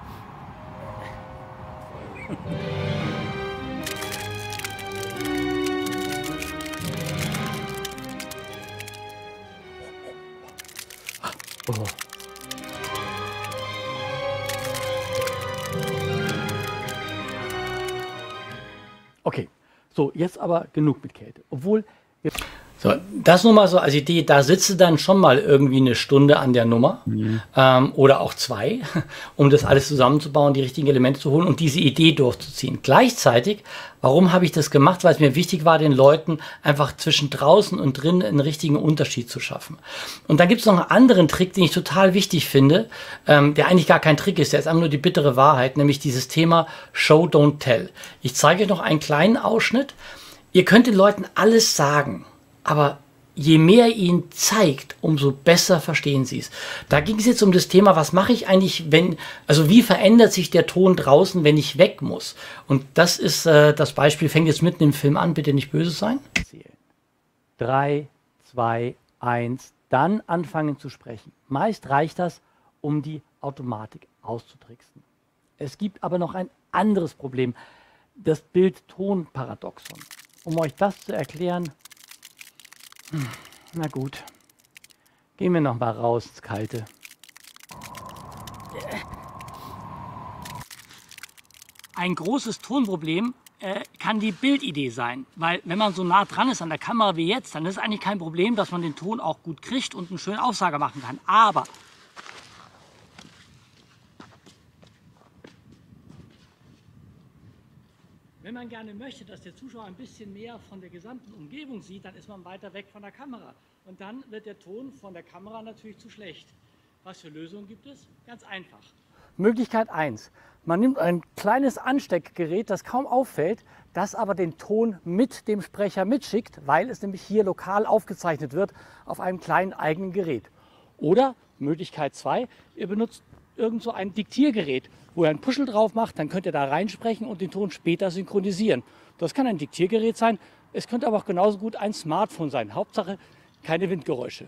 Oh. Okay, so jetzt aber genug mit Kälte. Obwohl, So, das nur mal so als Idee, da sitze dann schon mal irgendwie eine Stunde an der Nummer mhm. ähm, oder auch zwei, um das alles zusammenzubauen, die richtigen Elemente zu holen und diese Idee durchzuziehen. Gleichzeitig, warum habe ich das gemacht? Weil es mir wichtig war, den Leuten einfach zwischen draußen und drin einen richtigen Unterschied zu schaffen. Und dann gibt es noch einen anderen Trick, den ich total wichtig finde, ähm, der eigentlich gar kein Trick ist, der ist einfach nur die bittere Wahrheit, nämlich dieses Thema Show, Don't Tell. Ich zeige euch noch einen kleinen Ausschnitt. Ihr könnt den Leuten alles sagen, aber je mehr ihr ihnen zeigt, umso besser verstehen sie es. Da ging es jetzt um das Thema, was mache ich eigentlich, wenn, also wie verändert sich der Ton draußen, wenn ich weg muss? Und das ist äh, das Beispiel, fängt jetzt mitten im Film an, bitte nicht böse sein. Drei, zwei, eins, dann anfangen zu sprechen. Meist reicht das, um die Automatik auszutricksen. Es gibt aber noch ein anderes Problem, das Bild-Ton-Paradoxon. Um euch das zu erklären, na gut, gehen wir noch mal raus ins Kalte. Ein großes Tonproblem äh, kann die Bildidee sein, weil wenn man so nah dran ist an der Kamera wie jetzt, dann ist es eigentlich kein Problem, dass man den Ton auch gut kriegt und einen schönen Aufsager machen kann. Aber wenn man gerne möchte, dass der Zuschauer ein bisschen mehr von der gesamten Umgebung sieht, dann ist man weiter weg von der Kamera. Und dann wird der Ton von der Kamera natürlich zu schlecht. Was für Lösungen gibt es? Ganz einfach. Möglichkeit eins. Man nimmt ein kleines Ansteckgerät, das kaum auffällt, das aber den Ton mit dem Sprecher mitschickt, weil es nämlich hier lokal aufgezeichnet wird auf einem kleinen eigenen Gerät. Oder Möglichkeit zwei, ihr benutzt irgend so ein Diktiergerät, wo ihr einen Puschel drauf macht, dann könnt ihr da reinsprechen und den Ton später synchronisieren. Das kann ein Diktiergerät sein, es könnte aber auch genauso gut ein Smartphone sein. Hauptsache keine Windgeräusche.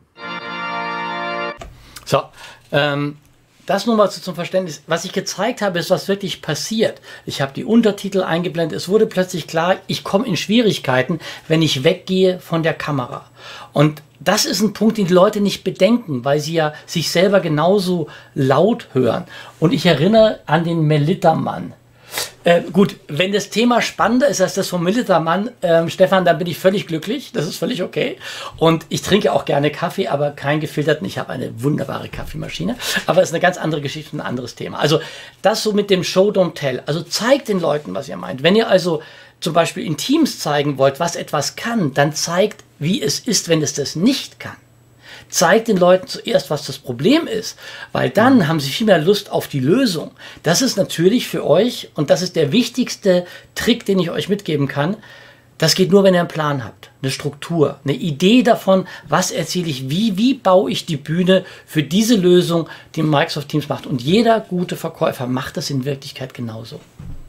So, ähm, das nur mal zum Verständnis. Was ich gezeigt habe, ist, was wirklich passiert. Ich habe die Untertitel eingeblendet. Es wurde plötzlich klar, ich komme in Schwierigkeiten, wenn ich weggehe von der Kamera. Und das ist ein Punkt, den die Leute nicht bedenken, weil sie ja sich selber genauso laut hören. Und ich erinnere an den Melitta-Mann. Äh, gut, wenn das Thema spannender ist als das vom Melitta-Mann, ähm, Stefan, dann bin ich völlig glücklich. Das ist völlig okay. Und ich trinke auch gerne Kaffee, aber keinen gefilterten. Ich habe eine wunderbare Kaffeemaschine. Aber es ist eine ganz andere Geschichte, ein anderes Thema. Also das so mit dem Show, Don't Tell. Also zeigt den Leuten, was ihr meint. Wenn ihr also zum Beispiel in Teams zeigen wollt, was etwas kann, dann zeigt, wie es ist, wenn es das nicht kann. Zeigt den Leuten zuerst, was das Problem ist, weil dann haben sie viel mehr Lust auf die Lösung. Das ist natürlich für euch, und das ist der wichtigste Trick, den ich euch mitgeben kann, das geht nur, wenn ihr einen Plan habt, eine Struktur, eine Idee davon, was erzähle ich, wie, wie baue ich die Bühne für diese Lösung, die Microsoft Teams macht. Und jeder gute Verkäufer macht das in Wirklichkeit genauso.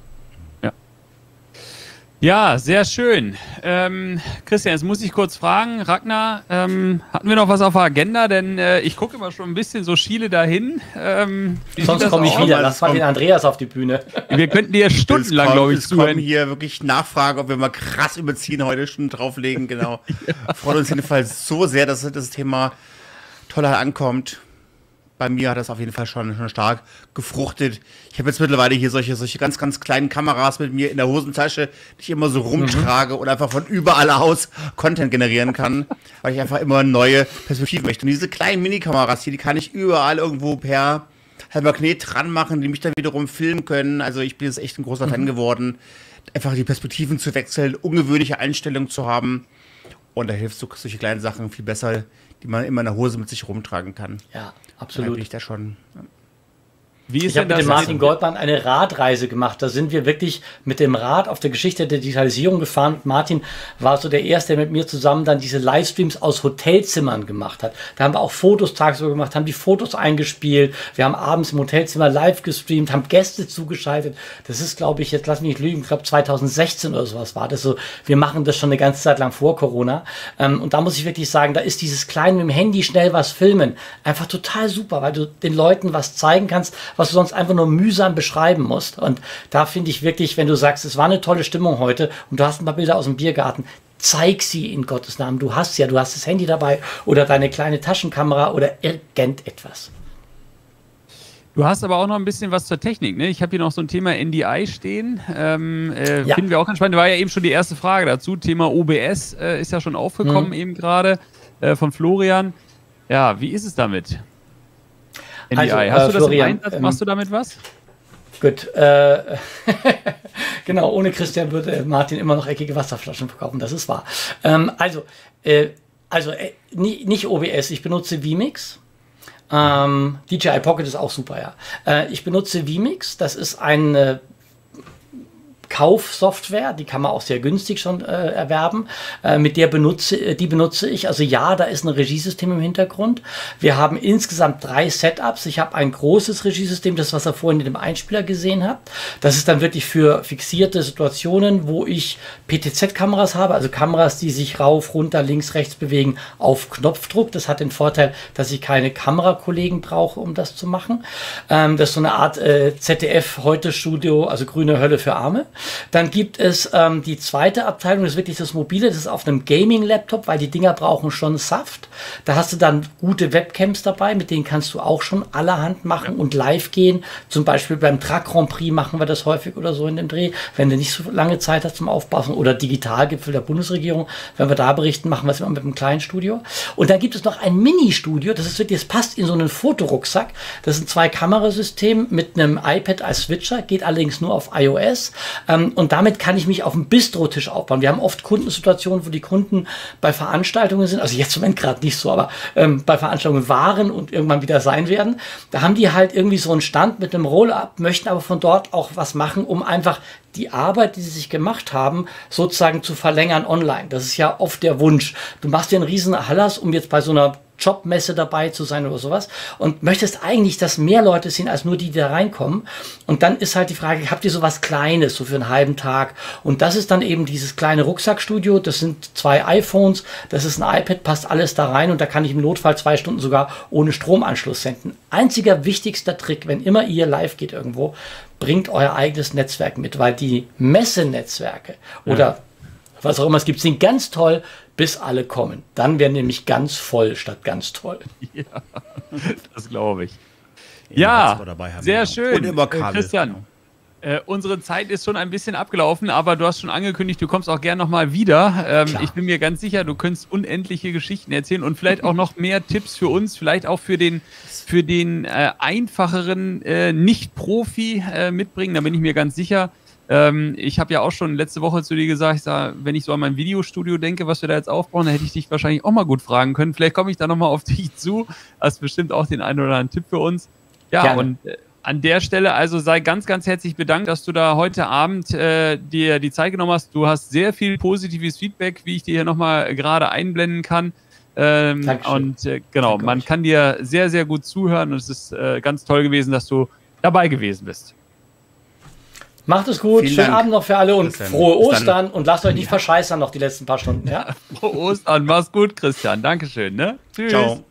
Ja, sehr schön. Ähm, Christian, jetzt muss ich kurz fragen, Ragnar, ähm, hatten wir noch was auf der Agenda? Denn äh, ich gucke immer schon ein bisschen so schiele dahin. Ähm, Sonst komme ich wieder. Lass mal den Andreas auf die Bühne. Wir könnten dir stundenlang, glaube ich, zuhören. Wir hier wirklich nachfragen, ob wir mal krass überziehen heute schon drauflegen. Genau. Ja. Freut uns jedenfalls so sehr, dass das Thema toll ankommt. Bei mir hat das auf jeden Fall schon, schon stark gefruchtet. Ich habe jetzt mittlerweile hier solche, solche ganz, ganz kleinen Kameras mit mir in der Hosentasche, die ich immer so rumtrage mhm. und einfach von überall aus Content generieren kann, weil ich einfach immer neue Perspektiven möchte. Und diese kleinen Minikameras hier, die kann ich überall irgendwo per Magnet dran machen, die mich dann wiederum filmen können. Also ich bin jetzt echt ein großer mhm. Fan geworden, einfach die Perspektiven zu wechseln, ungewöhnliche Einstellungen zu haben. Und da hilft so solche kleinen Sachen viel besser, die man immer in der Hose mit sich rumtragen kann. Ja, absolut. Da bin ich da schon. Wie ist ich habe mit dem Martin Goldmann eine Radreise gemacht. Da sind wir wirklich mit dem Rad auf der Geschichte der Digitalisierung gefahren. Martin war so der Erste, der mit mir zusammen dann diese Livestreams aus Hotelzimmern gemacht hat. Da haben wir auch Fotos tagsüber gemacht, haben die Fotos eingespielt. Wir haben abends im Hotelzimmer live gestreamt, haben Gäste zugeschaltet. Das ist, glaube ich, jetzt lass mich nicht lügen, ich glaube zwanzig sechzehn oder sowas war das so. Wir machen das schon eine ganze Zeit lang vor Corona. Und da muss ich wirklich sagen, da ist dieses kleine mit dem Handy schnell was filmen einfach total super, weil du den Leuten was zeigen kannst, was du sonst einfach nur mühsam beschreiben musst. Und da finde ich wirklich, wenn du sagst, es war eine tolle Stimmung heute und du hast ein paar Bilder aus dem Biergarten, zeig sie in Gottes Namen. Du hast ja, du hast das Handy dabei oder deine kleine Taschenkamera oder irgendetwas. Du hast aber auch noch ein bisschen was zur Technik, ne? Ich habe hier noch so ein Thema N D I stehen. Ähm, äh, Ja. Finden wir auch ganz spannend. Da war ja eben schon die erste Frage dazu. Thema O B S äh, ist ja schon aufgekommen Mhm. eben gerade äh, von Florian. Ja, wie ist es damit? N D I. Also, Hast äh, du das Florian, im Einsatz? ähm, Machst du damit was? Gut, äh, genau, ohne Christian würde Martin immer noch eckige Wasserflaschen verkaufen, das ist wahr. Ähm, also, äh, also äh, nie, nicht O B S, ich benutze vMix. Ähm, D J I Pocket ist auch super, ja. Äh, ich benutze vMix, das ist eine Kaufsoftware, die kann man auch sehr günstig schon äh, erwerben. Äh, mit der benutze, die benutze ich. Also ja, da ist ein Regiesystem im Hintergrund. Wir haben insgesamt drei Setups. Ich habe ein großes Regiesystem, das, was ihr vorhin in dem Einspieler gesehen habt. Das ist dann wirklich für fixierte Situationen, wo ich P T Z-Kameras habe, also Kameras, die sich rauf, runter, links, rechts bewegen auf Knopfdruck. Das hat den Vorteil, dass ich keine Kamerakollegen brauche, um das zu machen. Ähm, das ist so eine Art äh, Z D F-Heute-Studio, also grüne Hölle für Arme. Dann gibt es ähm, die zweite Abteilung, das ist wirklich das Mobile, das ist auf einem Gaming-Laptop, weil die Dinger brauchen schon Saft. Da hast du dann gute Webcams dabei, mit denen kannst du auch schon allerhand machen und live gehen. Zum Beispiel beim Truck Grand Prix machen wir das häufig oder so in dem Dreh, wenn du nicht so lange Zeit hast zum Aufpassen, oder Digitalgipfel der Bundesregierung, wenn wir da berichten, machen wir es immer mit einem kleinen Studio. Und dann gibt es noch ein Mini-Studio, das ist wirklich, das passt in so einen Fotorucksack. Das sind zwei Kamerasysteme mit einem iPad als Switcher, geht allerdings nur auf iOS. Ähm, und damit kann ich mich auf dem Bistrotisch aufbauen. Wir haben oft Kundensituationen, wo die Kunden bei Veranstaltungen sind, also jetzt im Moment gerade nicht so, aber ähm, bei Veranstaltungen waren und irgendwann wieder sein werden. Da haben die halt irgendwie so einen Stand mit einem Roll-Up, möchten aber von dort auch was machen, um einfach die Arbeit, die sie sich gemacht haben, sozusagen zu verlängern online. Das ist ja oft der Wunsch. Du machst dir einen riesen Hallas, um jetzt bei so einer Jobmesse dabei zu sein oder sowas und möchtest eigentlich, dass mehr Leute sehen, als nur die, die da reinkommen. Und dann ist halt die Frage, habt ihr sowas Kleines, so für einen halben Tag? Und das ist dann eben dieses kleine Rucksackstudio. Das sind zwei iPhones, das ist ein iPad, passt alles da rein und da kann ich im Notfall zwei Stunden sogar ohne Stromanschluss senden. Einziger wichtigster Trick, wenn immer ihr live geht irgendwo, bringt euer eigenes Netzwerk mit, weil die Messenetzwerke oder Ja. was auch immer es gibt, sind ganz toll, bis alle kommen. Dann werden nämlich ganz voll statt ganz toll. Ja, das glaube ich. Immer Ja, Hotspot dabei haben, sehr ja. schön. Und immer Äh, Kabel. Christian, äh, unsere Zeit ist schon ein bisschen abgelaufen, aber du hast schon angekündigt, du kommst auch gern nochmal wieder. Ähm, Klar. ich bin mir ganz sicher, du könntest unendliche Geschichten erzählen und vielleicht auch noch mehr Tipps für uns, vielleicht auch für den, für den äh, einfacheren äh, Nicht-Profi äh, mitbringen, da bin ich mir ganz sicher. Ähm, ich habe ja auch schon letzte Woche zu dir gesagt, ich sag, wenn ich so an mein Videostudio denke, was wir da jetzt aufbauen, dann hätte ich dich wahrscheinlich auch mal gut fragen können. Vielleicht komme ich da nochmal auf dich zu. Hast bestimmt auch den einen oder anderen Tipp für uns. Ja, Gerne. und äh, an der Stelle also sei ganz, ganz herzlich bedankt, dass du da heute Abend äh, dir die Zeit genommen hast. Du hast sehr viel positives Feedback, wie ich dir hier nochmal gerade einblenden kann. Ähm, Dankeschön. und äh, genau, Danke man euch. kann dir sehr, sehr gut zuhören und es ist äh, ganz toll gewesen, dass du dabei gewesen bist. Macht es gut, Vielen schönen Dank. Abend noch für alle und Bis dann. frohe Bis dann. Ostern und lasst euch nicht verscheißern noch die letzten paar Stunden. Ja? Frohe Ostern, mach's gut, Christian. Dankeschön. Ne? Tschüss. Ciao.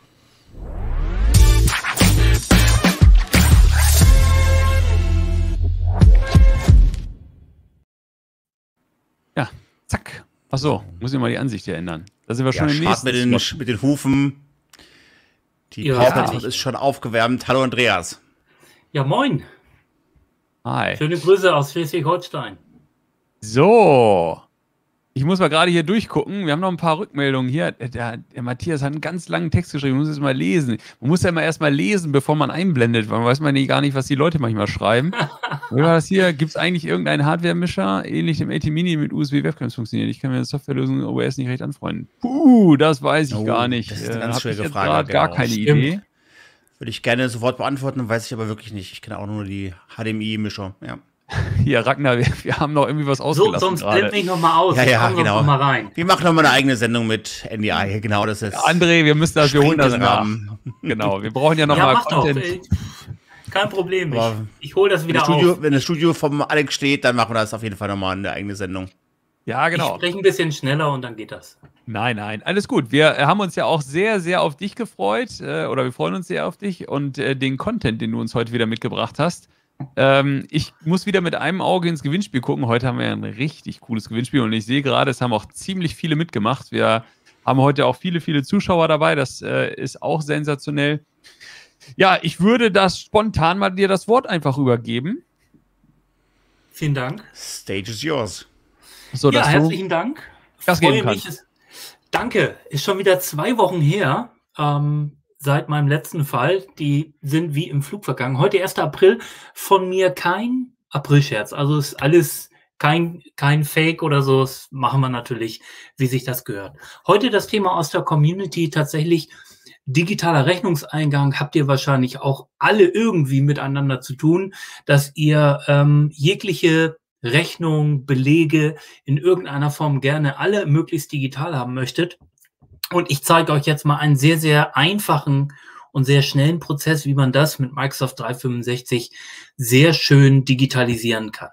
Ja, zack. Achso, muss ich mal die Ansicht hier ändern. Da sind wir schon Ja, im Start nächsten. mit den, Spot. mit den Hufen. Die Ja. PowerPoint ist schon aufgewärmt. Hallo Andreas. Ja, moin. Hi. Schöne Grüße aus Schleswig-Holstein. So. Ich muss mal gerade hier durchgucken. Wir haben noch ein paar Rückmeldungen hier. Der, der Matthias hat einen ganz langen Text geschrieben. Ich muss es mal lesen. Man muss ja immer erst mal lesen, bevor man einblendet, weil man weiß man nicht, gar nicht, was die Leute manchmal schreiben. Wie war das hier? Gibt es eigentlich irgendeinen Hardware-Mischer, ähnlich dem AT Mini mit U S B-Webcams funktioniert? Ich kann mir eine Softwarelösung O B S nicht recht anfreunden. Puh, das weiß ich Oh, gar nicht. das ist eine Äh, ganz hab schwierige ich jetzt Frage, grad gar genau. keine Stimmt. Idee. Würde ich gerne sofort beantworten, weiß ich aber wirklich nicht. Ich kenne auch nur die H D M I-Mischer. Ja. Hier, Ragnar, wir, wir haben noch irgendwie was So, ausgelassen sonst gerade. blend mich nochmal aus. Ja, Ich ja, komm genau. Noch mal rein. Wir machen nochmal eine eigene Sendung mit N D I. Genau, das ist. André, wir müssen das, wir holen das Springt den nach. Rahmen. Genau, wir brauchen ja Ja, nochmal mach doch. Content. Äh, Kein Problem. Ich, Aber ich hole das Wenn wieder das, Studio, auf. wenn das Studio vom Alex steht, dann machen wir das auf jeden Fall nochmal eine eigene Sendung. Ja, Ich genau. spreche ein bisschen schneller und dann geht das. Nein, nein, alles gut. Wir äh, haben uns ja auch sehr, sehr auf dich gefreut äh, oder wir freuen uns sehr auf dich und äh, den Content, den du uns heute wieder mitgebracht hast. Ähm, ich muss wieder mit einem Auge ins Gewinnspiel gucken. Heute haben wir ein richtig cooles Gewinnspiel und ich sehe gerade, es haben auch ziemlich viele mitgemacht. Wir haben heute auch viele, viele Zuschauer dabei. Das äh, ist auch sensationell. Ja, ich würde das spontan mal dir das Wort einfach übergeben. Vielen Dank. Stage is yours. So, ja, dass herzlichen Dank. Gas Freue geben mich. kannst. Es- Danke. Ist schon wieder zwei Wochen her, ähm, seit meinem letzten Fall. Die sind wie im Flug vergangen. Heute erster April. Von mir kein Aprilscherz. Also ist alles kein, kein Fake oder so. Das machen wir natürlich, wie sich das gehört. Heute das Thema aus der Community tatsächlich digitaler Rechnungseingang. Habt ihr wahrscheinlich auch alle irgendwie miteinander zu tun, dass ihr ähm, jegliche Rechnung, Belege in irgendeiner Form gerne alle möglichst digital haben möchtet. Und ich zeige euch jetzt mal einen sehr, sehr einfachen und sehr schnellen Prozess, wie man das mit Microsoft dreihundertfünfundsechzig sehr schön digitalisieren kann.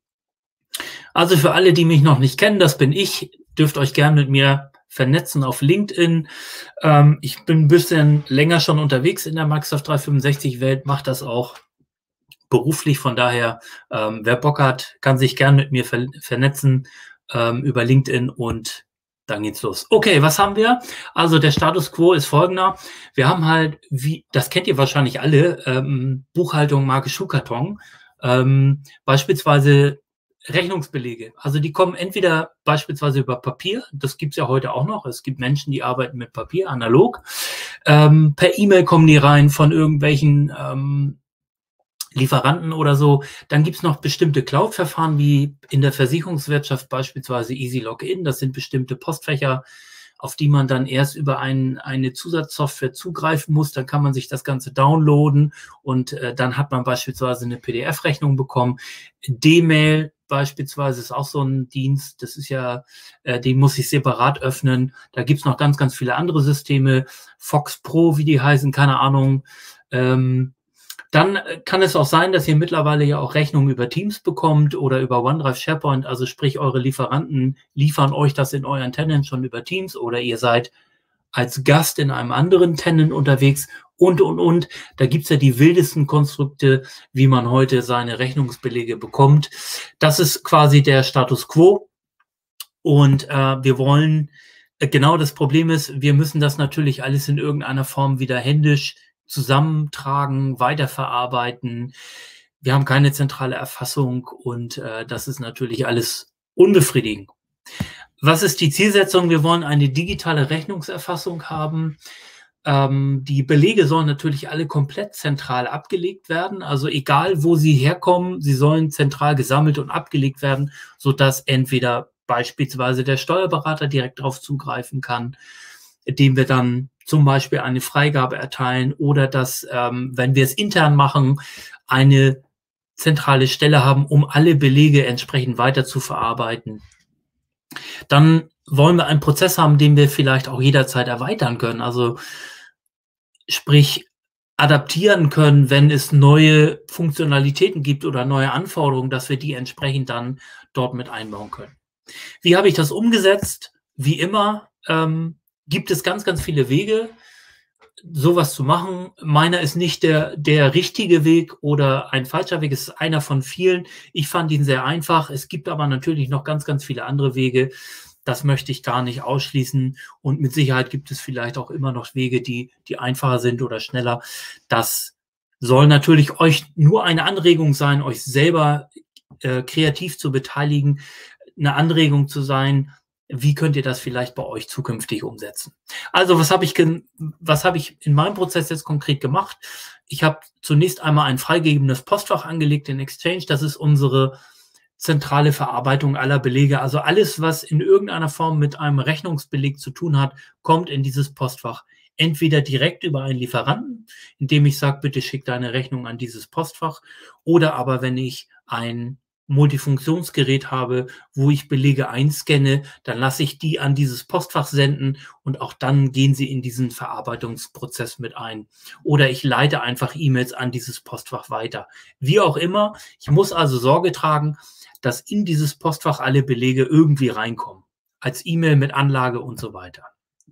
Also für alle, die mich noch nicht kennen, das bin ich, dürft euch gerne mit mir vernetzen auf LinkedIn. Ähm, ich bin ein bisschen länger schon unterwegs in der Microsoft dreihundertfünfundsechzig-Welt, mache das auch beruflich. Von daher, ähm, wer Bock hat, kann sich gern mit mir ver vernetzen ähm, über LinkedIn und dann geht's los. Okay, was haben wir? Also der Status Quo ist folgender. Wir haben halt, wie das kennt ihr wahrscheinlich alle, ähm, Buchhaltung Marke Schuhkarton, ähm, beispielsweise Rechnungsbelege. Also die kommen entweder beispielsweise über Papier, das gibt's ja heute auch noch. Es gibt Menschen, die arbeiten mit Papier, analog. Ähm, per E-Mail kommen die rein von irgendwelchen ähm, Lieferanten oder so. Dann gibt's noch bestimmte Cloud-Verfahren, wie in der Versicherungswirtschaft beispielsweise Easy Login. Das sind bestimmte Postfächer, auf die man dann erst über ein, eine Zusatzsoftware zugreifen muss. Dann kann man sich das Ganze downloaden und äh, dann hat man beispielsweise eine P D F-Rechnung bekommen. D-Mail beispielsweise ist auch so ein Dienst. Das ist ja, äh, den muss ich separat öffnen. Da gibt's noch ganz, ganz viele andere Systeme. Fox Pro, wie die heißen, keine Ahnung. Ähm, Dann kann es auch sein, dass ihr mittlerweile ja auch Rechnungen über Teams bekommt oder über OneDrive, SharePoint, also sprich eure Lieferanten liefern euch das in euren Tenant schon über Teams oder ihr seid als Gast in einem anderen Tenant unterwegs und, und, und. Da gibt's ja die wildesten Konstrukte, wie man heute seine Rechnungsbelege bekommt. Das ist quasi der Status Quo und äh, wir wollen, äh, genau das Problem ist, wir müssen das natürlich alles in irgendeiner Form wieder händisch zusammentragen, weiterverarbeiten. Wir haben keine zentrale Erfassung und äh, das ist natürlich alles unbefriedigend. Was ist die Zielsetzung? Wir wollen eine digitale Rechnungserfassung haben. Ähm, die Belege sollen natürlich alle komplett zentral abgelegt werden. Also egal, wo sie herkommen, sie sollen zentral gesammelt und abgelegt werden, sodass entweder beispielsweise der Steuerberater direkt darauf zugreifen kann, dem wir dann zum Beispiel eine Freigabe erteilen oder dass, ähm, wenn wir es intern machen, eine zentrale Stelle haben, um alle Belege entsprechend weiter zu verarbeiten. Dann wollen wir einen Prozess haben, den wir vielleicht auch jederzeit erweitern können. Also sprich adaptieren können, wenn es neue Funktionalitäten gibt oder neue Anforderungen, dass wir die entsprechend dann dort mit einbauen können. Wie habe ich das umgesetzt? Wie immer, ähm, gibt es ganz, ganz viele Wege, sowas zu machen. Meiner ist nicht der, der richtige Weg oder ein falscher Weg. Es ist einer von vielen. Ich fand ihn sehr einfach. Es gibt aber natürlich noch ganz, ganz viele andere Wege. Das möchte ich gar nicht ausschließen. Und mit Sicherheit gibt es vielleicht auch immer noch Wege, die, die einfacher sind oder schneller. Das soll natürlich euch nur eine Anregung sein, euch selber äh, kreativ zu beteiligen, eine Anregung zu sein, wie könnt ihr das vielleicht bei euch zukünftig umsetzen? Also was habe ich, was habe ich in meinem Prozess jetzt konkret gemacht? Ich habe zunächst einmal ein freigegebenes Postfach angelegt in Exchange. Das ist unsere zentrale Verarbeitung aller Belege. Also alles, was in irgendeiner Form mit einem Rechnungsbeleg zu tun hat, kommt in dieses Postfach. Entweder direkt über einen Lieferanten, indem ich sage, bitte schick deine Rechnung an dieses Postfach, oder aber wenn ich ein Multifunktionsgerät habe, wo ich Belege einscanne, dann lasse ich die an dieses Postfach senden und auch dann gehen sie in diesen Verarbeitungsprozess mit ein. Oder ich leite einfach E-Mails an dieses Postfach weiter. Wie auch immer, ich muss also Sorge tragen, dass in dieses Postfach alle Belege irgendwie reinkommen. Als E-Mail mit Anlage und so weiter.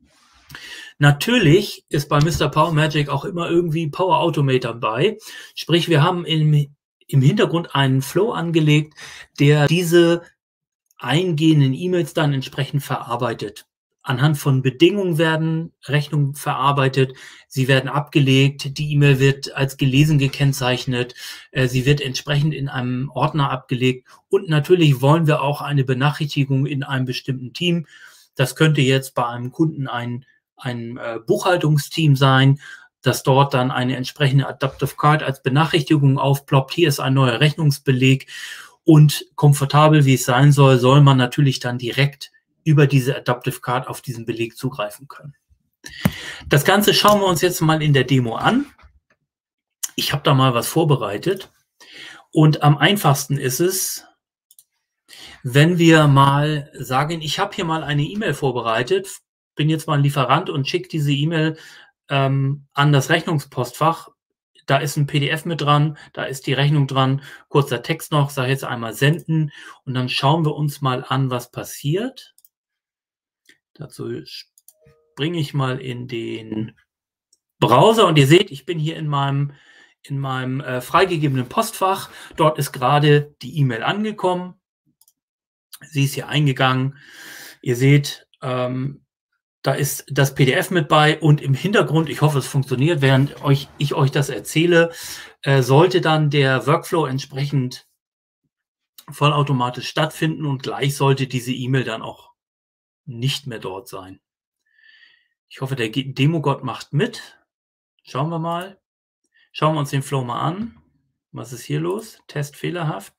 Natürlich ist bei Mister Power Magic auch immer irgendwie Power Automate dabei. Sprich, wir haben im im Hintergrund einen Flow angelegt, der diese eingehenden E-Mails dann entsprechend verarbeitet. Anhand von Bedingungen werden Rechnungen verarbeitet, sie werden abgelegt, die E-Mail wird als gelesen gekennzeichnet, äh, sie wird entsprechend in einem Ordner abgelegt und natürlich wollen wir auch eine Benachrichtigung in einem bestimmten Team. Das könnte jetzt bei einem Kunden ein, ein äh, Buchhaltungsteam sein, dass dort dann eine entsprechende Adaptive Card als Benachrichtigung aufploppt. Hier ist ein neuer Rechnungsbeleg und komfortabel, wie es sein soll, soll man natürlich dann direkt über diese Adaptive Card auf diesen Beleg zugreifen können. Das Ganze schauen wir uns jetzt mal in der Demo an. Ich habe da mal was vorbereitet und am einfachsten ist es, wenn wir mal sagen, ich habe hier mal eine E-Mail vorbereitet, bin jetzt mal ein Lieferant und schicke diese E-Mail ähm, an das Rechnungspostfach. Da ist ein P D F mit dran, da ist die Rechnung dran, kurzer Text noch, sage jetzt einmal senden und dann schauen wir uns mal an, was passiert. Dazu springe ich mal in den Browser und ihr seht, ich bin hier in meinem, in meinem äh, freigegebenen Postfach. Dort ist gerade die E-Mail angekommen. Sie ist hier eingegangen. Ihr seht, ähm, da ist das P D F mit bei und im Hintergrund, ich hoffe, es funktioniert, während euch, ich euch das erzähle, äh, sollte dann der Workflow entsprechend vollautomatisch stattfinden und gleich sollte diese E-Mail dann auch nicht mehr dort sein. Ich hoffe, der Demogott macht mit. Schauen wir mal. Schauen wir uns den Flow mal an. Was ist hier los? Test fehlerhaft.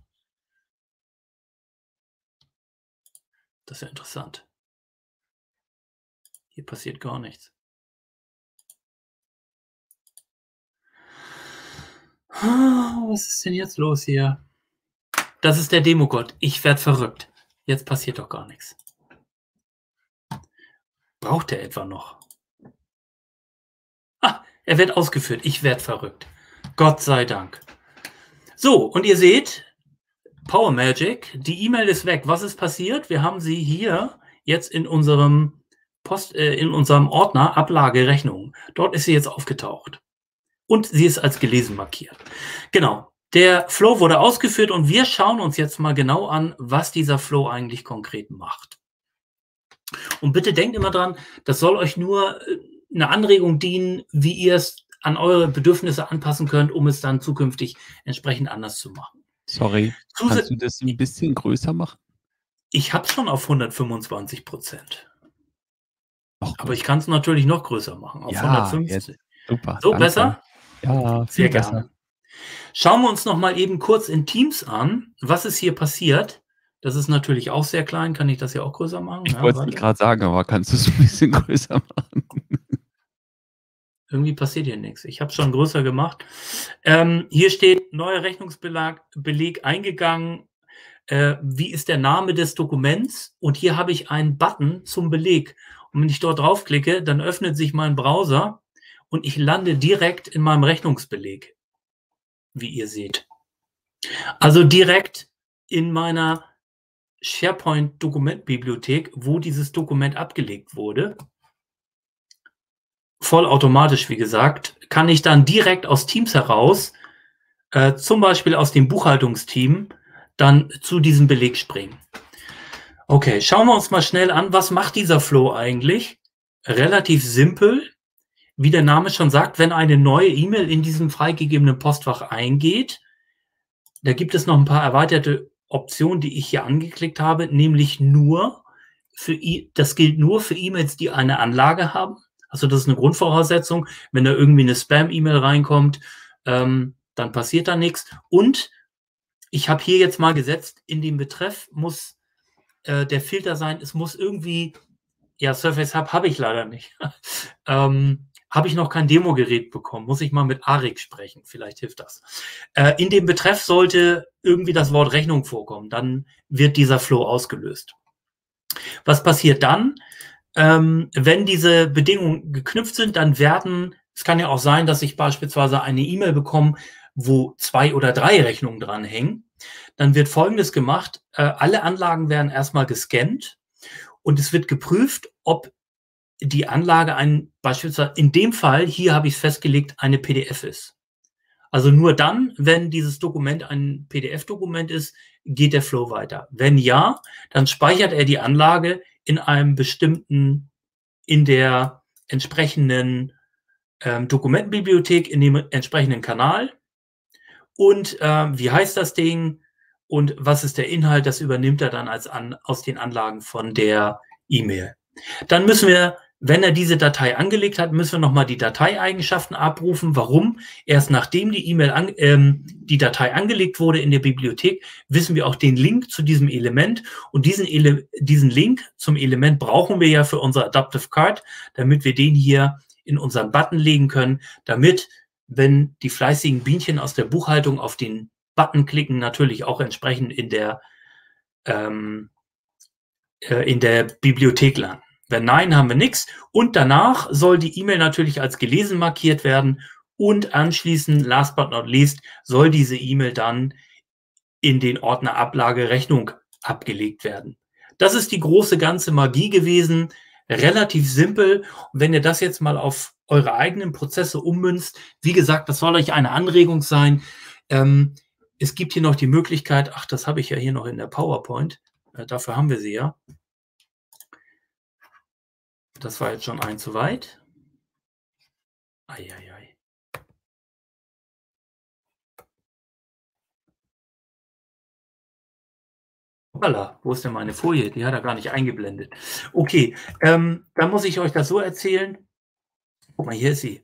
Das ist ja interessant. Hier passiert gar nichts. Was ist denn jetzt los hier? Das ist der Demogott. Ich werde verrückt. Jetzt passiert doch gar nichts. Braucht er etwa noch? Ah, er wird ausgeführt. Ich werde verrückt. Gott sei Dank. So, und ihr seht, Power Magic, die E-Mail ist weg. Was ist passiert? Wir haben sie hier jetzt in unserem Post, äh, in unserem Ordner Ablage Rechnung. Dort ist sie jetzt aufgetaucht. Und sie ist als gelesen markiert. Genau. Der Flow wurde ausgeführt und wir schauen uns jetzt mal genau an, was dieser Flow eigentlich konkret macht. Und bitte denkt immer dran, das soll euch nur eine Anregung dienen, wie ihr es an eure Bedürfnisse anpassen könnt, um es dann zukünftig entsprechend anders zu machen. Sorry, Zusä kannst du das ein bisschen größer machen? Ich habe es schon auf hundertfünfundzwanzig Prozent. Ach, aber ich kann es natürlich noch größer machen, auf ja, hundertfünfzig. Jetzt, super. So, danke. besser? Ja, Sehr viel gerne. besser. Schauen wir uns noch mal eben kurz in Teams an, was ist hier passiert. Das ist natürlich auch sehr klein. Kann ich das hier auch größer machen? Ich Ja, wollte es warte. nicht gerade sagen, aber kannst du es ein bisschen größer machen? Irgendwie passiert hier nichts. Ich habe es schon größer gemacht. Ähm, hier steht neuer Rechnungsbeleg Beleg eingegangen. Äh, wie ist der Name des Dokuments? Und hier habe ich einen Button zum Beleg. Und wenn ich dort draufklicke, dann öffnet sich mein Browser und ich lande direkt in meinem Rechnungsbeleg, wie ihr seht. Also direkt in meiner SharePoint-Dokumentbibliothek, wo dieses Dokument abgelegt wurde. Vollautomatisch, wie gesagt, kann ich dann direkt aus Teams heraus, äh, zum Beispiel aus dem Buchhaltungsteam, dann zu diesem Beleg springen. Okay, schauen wir uns mal schnell an, was macht dieser Flow eigentlich? Relativ simpel, wie der Name schon sagt, wenn eine neue E-Mail in diesem freigegebenen Postfach eingeht, da gibt es noch ein paar erweiterte Option, die ich hier angeklickt habe, nämlich nur für, I das gilt nur für E-Mails, die eine Anlage haben. Also das ist eine Grundvoraussetzung. Wenn da irgendwie eine Spam-E-Mail reinkommt, ähm, dann passiert da nichts. Und ich habe hier jetzt mal gesetzt, in dem Betreff muss äh, der Filter sein, es muss irgendwie, ja, Surface Hub habe ich leider nicht. ähm, habe ich noch kein Demo-Gerät bekommen. Muss ich mal mit Arik sprechen. Vielleicht hilft das. Äh, in dem Betreff sollte irgendwie das Wort Rechnung vorkommen. Dann wird dieser Flow ausgelöst. Was passiert dann? Ähm, wenn diese Bedingungen geknüpft sind, dann werden, es kann ja auch sein, dass ich beispielsweise eine E-Mail bekomme, wo zwei oder drei Rechnungen dranhängen. Dann wird Folgendes gemacht. Äh, alle Anlagen werden erstmal gescannt und es wird geprüft, ob die Anlage ein, beispielsweise in dem Fall, hier habe ich es festgelegt, eine P D F ist. Also nur dann, wenn dieses Dokument ein P D F-Dokument ist, geht der Flow weiter. Wenn ja, dann speichert er die Anlage in einem bestimmten, in der entsprechenden ähm, Dokumentenbibliothek, in dem entsprechenden Kanal. Und äh, wie heißt das Ding und was ist der Inhalt, das übernimmt er dann als an, aus den Anlagen von der E-Mail. Dann müssen wir, wenn er diese Datei angelegt hat, müssen wir nochmal die Dateieigenschaften abrufen. Warum? Erst nachdem die E-Mail an, ähm, die Datei angelegt wurde in der Bibliothek, wissen wir auch den Link zu diesem Element. Und diesen, Ele diesen Link zum Element brauchen wir ja für unser Adaptive Card, damit wir den hier in unseren Button legen können, damit, wenn die fleißigen Bienchen aus der Buchhaltung auf den Button klicken, natürlich auch entsprechend in der, ähm, äh, in der Bibliothek landen. Wenn nein, haben wir nichts. Und danach soll die E-Mail natürlich als gelesen markiert werden und anschließend, last but not least, soll diese E-Mail dann in den Ordner Ablage Rechnung abgelegt werden. Das ist die große ganze Magie gewesen. Relativ simpel. Und wenn ihr das jetzt mal auf eure eigenen Prozesse ummünzt, wie gesagt, das soll euch eine Anregung sein. Ähm, es gibt hier noch die Möglichkeit, ach, das habe ich ja hier noch in der PowerPoint. Äh, dafür haben wir sie ja. Das war jetzt schon ein zu weit. Eieiei. Hoppala, wo ist denn meine Folie? Die hat er gar nicht eingeblendet. Okay, ähm, dann muss ich euch das so erzählen. Guck mal, hier ist sie.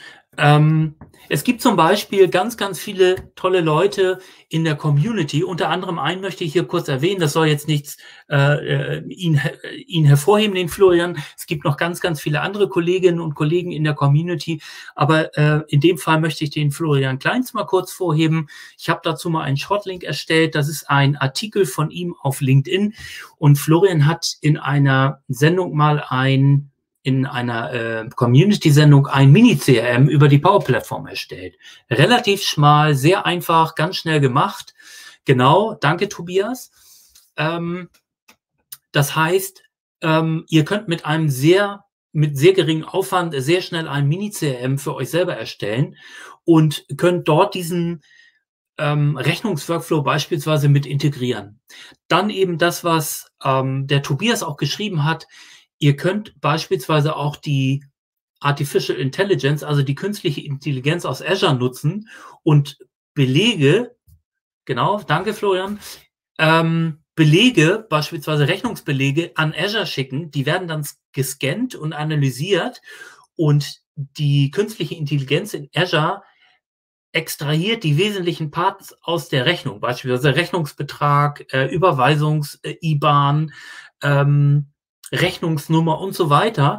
Ähm, es gibt zum Beispiel ganz, ganz viele tolle Leute in der Community. Unter anderem einen möchte ich hier kurz erwähnen. Das soll jetzt nichts äh, ihn, ihn hervorheben, den Florian. Es gibt noch ganz, ganz viele andere Kolleginnen und Kollegen in der Community. Aber äh, in dem Fall möchte ich den Florian Kleins mal kurz vorheben. Ich habe dazu mal einen Shortlink erstellt. Das ist ein Artikel von ihm auf LinkedIn. Und Florian hat in einer Sendung mal ein in einer äh, Community-Sendung ein Mini-C R M über die Power-Plattform erstellt. Relativ schmal, sehr einfach, ganz schnell gemacht. Genau, danke Tobias. Ähm, das heißt, ähm, ihr könnt mit einem sehr, mit sehr geringem Aufwand sehr schnell ein Mini-C R M für euch selber erstellen und könnt dort diesen ähm, Rechnungsworkflow beispielsweise mit integrieren. Dann eben das, was ähm, der Tobias auch geschrieben hat. Ihr könnt beispielsweise auch die Artificial Intelligence, also die künstliche Intelligenz aus Azure nutzen und Belege, genau, danke Florian, ähm, Belege, beispielsweise Rechnungsbelege an Azure schicken, die werden dann gescannt und analysiert und die künstliche Intelligenz in Azure extrahiert die wesentlichen Parts aus der Rechnung, beispielsweise Rechnungsbetrag, äh, Überweisungs-I B A N, ähm, Rechnungsnummer und so weiter,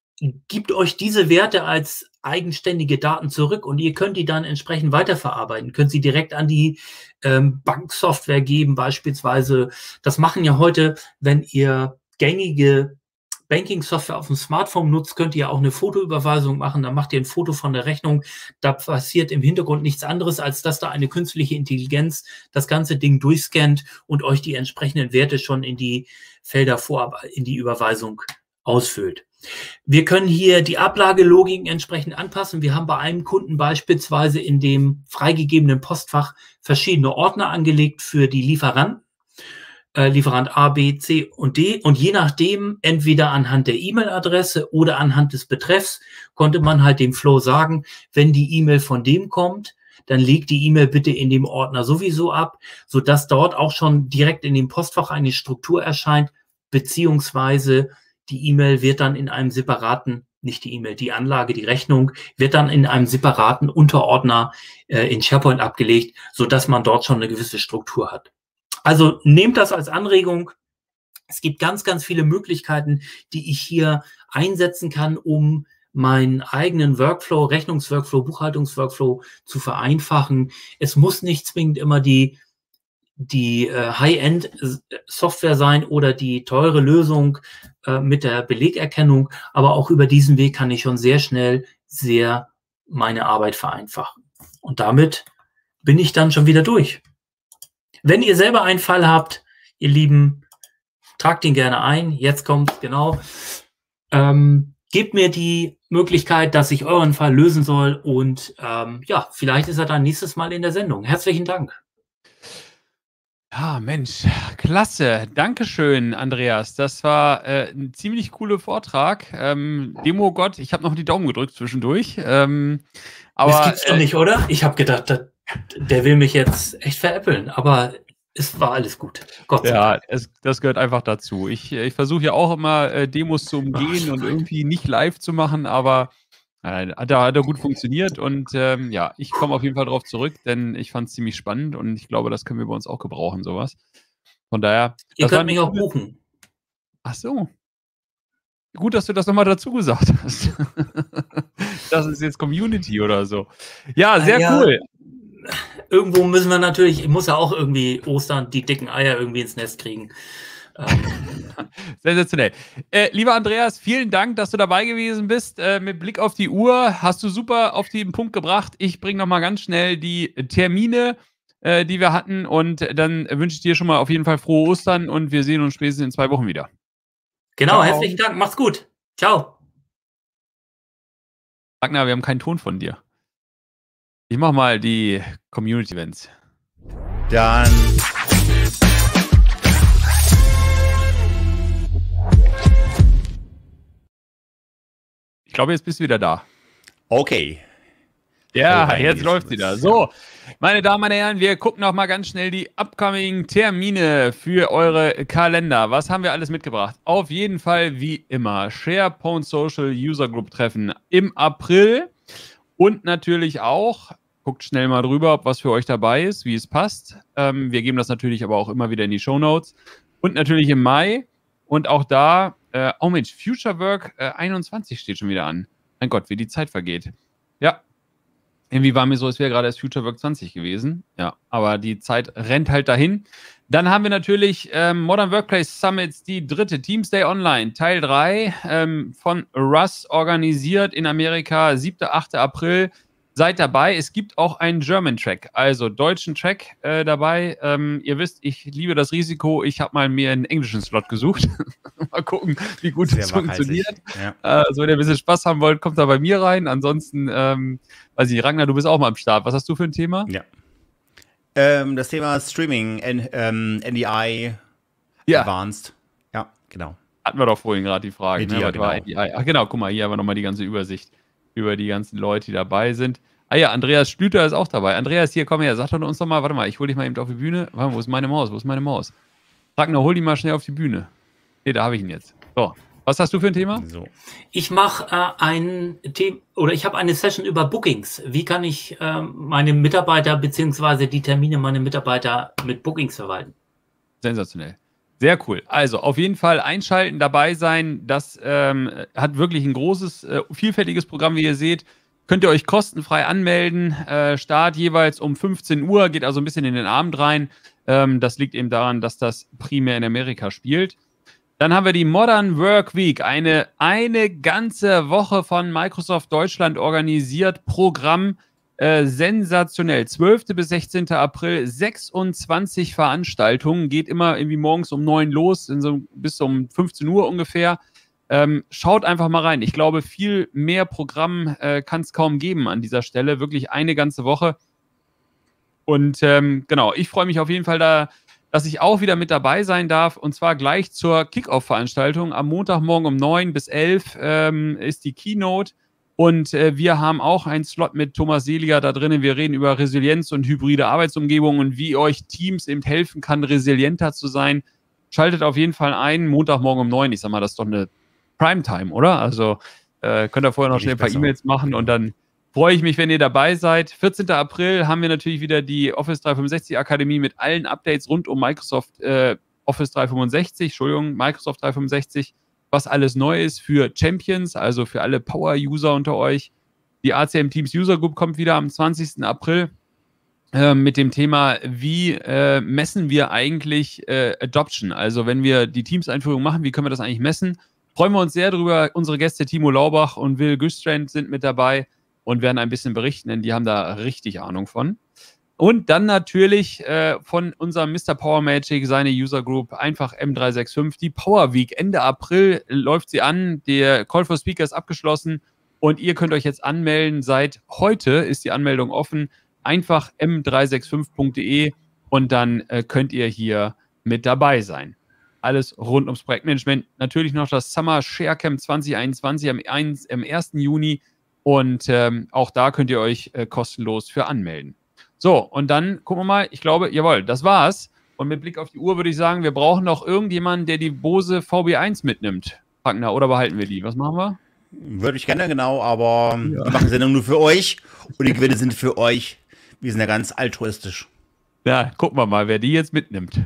gibt euch diese Werte als eigenständige Daten zurück und ihr könnt die dann entsprechend weiterverarbeiten, könnt sie direkt an die ähm, Banksoftware geben beispielsweise. Das machen ja heute, wenn ihr gängige Banking-Software auf dem Smartphone nutzt, könnt ihr auch eine Fotoüberweisung machen, dann macht ihr ein Foto von der Rechnung, da passiert im Hintergrund nichts anderes, als dass da eine künstliche Intelligenz das ganze Ding durchscannt und euch die entsprechenden Werte schon in die Felder vorab, in die Überweisung ausfüllt. Wir können hier die Ablagelogiken entsprechend anpassen. Wir haben bei einem Kunden beispielsweise in dem freigegebenen Postfach verschiedene Ordner angelegt für die Lieferanten. Lieferant A, B, C und D und je nachdem, entweder anhand der E-Mail-Adresse oder anhand des Betreffs, konnte man halt dem Flow sagen, wenn die E-Mail von dem kommt, dann legt die E-Mail bitte in dem Ordner sowieso ab, sodass dort auch schon direkt in dem Postfach eine Struktur erscheint, beziehungsweise die E-Mail wird dann in einem separaten, nicht die E-Mail, die Anlage, die Rechnung, wird dann in einem separaten Unterordner äh, in SharePoint abgelegt, sodass man dort schon eine gewisse Struktur hat. Also nehmt das als Anregung. Es gibt ganz, ganz viele Möglichkeiten, die ich hier einsetzen kann, um meinen eigenen Workflow, Rechnungsworkflow, Buchhaltungsworkflow zu vereinfachen. Es muss nicht zwingend immer die, die äh, High-End-Software sein oder die teure Lösung äh, mit der Belegerkennung, aber auch über diesen Weg kann ich schon sehr schnell sehr meine Arbeit vereinfachen. Und damit bin ich dann schon wieder durch. Wenn ihr selber einen Fall habt, ihr Lieben, tragt ihn gerne ein. Jetzt kommt genau. Ähm, gebt mir die Möglichkeit, dass ich euren Fall lösen soll. Und ähm, ja, vielleicht ist er dann nächstes Mal in der Sendung. Herzlichen Dank. Ja, Mensch, klasse. Dankeschön, Andreas. Das war äh, ein ziemlich cooler Vortrag. Ähm, Demo-Gott, ich habe noch die Daumen gedrückt zwischendurch. Ähm, aber, das gibt's doch nicht, oder? Ich habe gedacht, das, der will mich jetzt echt veräppeln, aber es war alles gut. Gott sei Ja, Dank. es, das gehört einfach dazu. Ich, ich versuche ja auch immer, äh, Demos zu umgehen Ach, und irgendwie nicht live zu machen, aber äh, hat, er, hat er gut funktioniert und ähm, ja, ich komme auf jeden Fall drauf zurück, denn ich fand es ziemlich spannend und ich glaube, das können wir bei uns auch gebrauchen, sowas. Von daher, Ihr das war könnt eine mich auch coole- buchen. Ach so. Gut, dass du das nochmal dazu gesagt hast. Das ist jetzt Community oder so. Ja, sehr Ah, ja. cool. Irgendwo müssen wir natürlich, ich muss ja auch irgendwie Ostern die dicken Eier irgendwie ins Nest kriegen. Ähm, Sensationell. Äh, lieber Andreas, vielen Dank, dass du dabei gewesen bist. Äh, mit Blick auf die Uhr hast du super auf den Punkt gebracht. Ich bringe nochmal ganz schnell die Termine, äh, die wir hatten und dann wünsche ich dir schon mal auf jeden Fall frohe Ostern und wir sehen uns spätestens in zwei Wochen wieder. genau, Ciao. herzlichen Dank, macht's gut. Ciao. Ragnar, wir haben keinen Ton von dir. Ich mach mal die Community-Events. Dann Ich glaube, jetzt bist du wieder da. okay. Ja, Voll jetzt reingeschmissen. läuft wieder. So, meine Damen und Herren, wir gucken noch mal ganz schnell die upcoming Termine für eure Kalender. Was haben wir alles mitgebracht? Auf jeden Fall, wie immer, SharePoint Social User Group Treffen im April und natürlich auch, guckt schnell mal drüber, ob was für euch dabei ist, wie es passt. Ähm, wir geben das natürlich aber auch immer wieder in die Shownotes. Und natürlich im Mai. Und auch da, äh, oh Mensch, Future Work äh, einundzwanzig steht schon wieder an. Mein Gott, wie die Zeit vergeht. Ja, irgendwie war mir so, es wäre gerade erst Future Work zwanzig gewesen. Ja, aber die Zeit rennt halt dahin. Dann haben wir natürlich ähm, Modern Workplace Summits, die dritte Teams Day Online, Teil drei ähm, von Russ organisiert in Amerika, siebter achter April. Seid dabei. Es gibt auch einen German Track, also deutschen Track äh, dabei. Ähm, ihr wisst, ich liebe das Risiko. Ich habe mal mir einen englischen Slot gesucht. Mal gucken, wie gut Sehr das waghalsig. funktioniert. Ja. Also, wenn ihr ein bisschen Spaß haben wollt, kommt da bei mir rein. Ansonsten, ähm, weiß ich, Ragnar, du bist auch mal am Start. Was hast du für ein Thema? Ja. Ähm, das Thema Streaming, N, ähm, N D I, Ja. Advanced. Ja, genau. Hatten wir doch vorhin gerade die Frage. N D I, Ne? Was war genau. N D I? Ach genau, guck mal, hier haben wir nochmal die ganze Übersicht über die ganzen Leute, die dabei sind. Ah ja, Andreas Schlüter ist auch dabei. Andreas, hier, komm her, sag doch uns doch mal, warte mal, ich hole dich mal eben auf die Bühne. Warte, wo ist meine Maus? Wo ist meine Maus? Ragnar, hol die mal schnell auf die Bühne. Nee, da habe ich ihn jetzt. So, was hast du für ein Thema? So. Ich mache äh, ein Thema oder ich habe eine Session über Bookings. Wie kann ich ähm, meine Mitarbeiter beziehungsweise die Termine meiner Mitarbeiter mit Bookings verwalten? Sensationell. Sehr cool. Also auf jeden Fall einschalten, dabei sein. Das ähm, hat wirklich ein großes, äh, vielfältiges Programm, wie ihr seht. Könnt ihr euch kostenfrei anmelden. Äh, Start jeweils um fünfzehn Uhr, geht also ein bisschen in den Abend rein. Ähm, das liegt eben daran, dass das primär in Amerika spielt. Dann haben wir die Modern Work Week, eine, eine ganze Woche von Microsoft Deutschland organisiert. Programm äh, sensationell. zwölfter bis sechzehnter April, sechsundzwanzig Veranstaltungen. Geht immer irgendwie morgens um neun los, in so, bis um fünfzehn Uhr ungefähr. Ähm, schaut einfach mal rein. Ich glaube, viel mehr Programm äh, kann es kaum geben an dieser Stelle. Wirklich eine ganze Woche. Und ähm, genau, ich freue mich auf jeden Fall da, dass ich auch wieder mit dabei sein darf. Und zwar gleich zur Kick-Off-Veranstaltung. Am Montagmorgen um neun bis elf ähm, ist die Keynote. Und äh, wir haben auch einen Slot mit Thomas Seliger da drinnen. Wir reden über Resilienz und hybride Arbeitsumgebungen und wie euch Teams eben helfen kann, resilienter zu sein. Schaltet auf jeden Fall ein. Montagmorgen um neun. Ich sag mal, das ist doch eine Primetime, oder? Also äh, könnt ihr vorher noch Nicht schnell ein paar besser. E-Mails machen und dann freue ich mich, wenn ihr dabei seid. vierzehnter April haben wir natürlich wieder die Office dreihundertfünfundsechzig Akademie mit allen Updates rund um Microsoft äh, Office dreihundertfünfundsechzig, Entschuldigung, Microsoft dreihundertfünfundsechzig, was alles neu ist für Champions, also für alle Power-User unter euch. Die A C M Teams User Group kommt wieder am zwanzigsten April äh, mit dem Thema, wie äh, messen wir eigentlich äh, Adoption? Also wenn wir die Teams-Einführung machen, wie können wir das eigentlich messen? Freuen wir uns sehr drüber. Unsere Gäste Timo Laubach und Will Güstrand sind mit dabei und werden ein bisschen berichten, denn die haben da richtig Ahnung von. Und dann natürlich äh, von unserem Mister Power Magic, seine User Group, einfach M drei sechs fünf, die Power Week. Ende April läuft sie an, der Call for Speaker ist abgeschlossen und ihr könnt euch jetzt anmelden. Seit heute ist die Anmeldung offen. Einfach m drei sechs fünf punkt de und dann äh, könnt ihr hier mit dabei sein. Alles rund ums Projektmanagement. Natürlich noch das Summer Share Camp zwanzig einundzwanzig am, am ersten Juni und ähm, auch da könnt ihr euch äh, kostenlos für anmelden. So, und dann gucken wir mal, ich glaube, jawohl, das war's. Und mit Blick auf die Uhr würde ich sagen, wir brauchen noch irgendjemanden, der die Bose V B eins mitnimmt. Wagner, oder behalten wir die? Was machen wir? Würde ich gerne, genau, aber ja. Wir machen die Sendung nur für euch und die Gewinne sind für euch. Wir sind ja ganz altruistisch. Ja, gucken wir mal, wer die jetzt mitnimmt.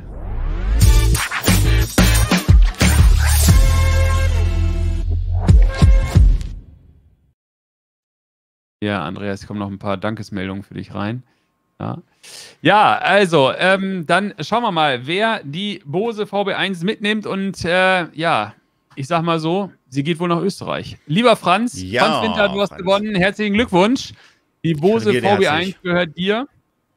Ja, Andreas, es kommen noch ein paar Dankesmeldungen für dich rein. Ja, ja also, ähm, dann schauen wir mal, wer die Bose V B eins mitnimmt. Und äh, ja, ich sag mal so, sie geht wohl nach Österreich. Lieber Franz, ja, Franz Winter, du hast Franz. gewonnen. Herzlichen Glückwunsch. Die Bose V B eins gehört dir.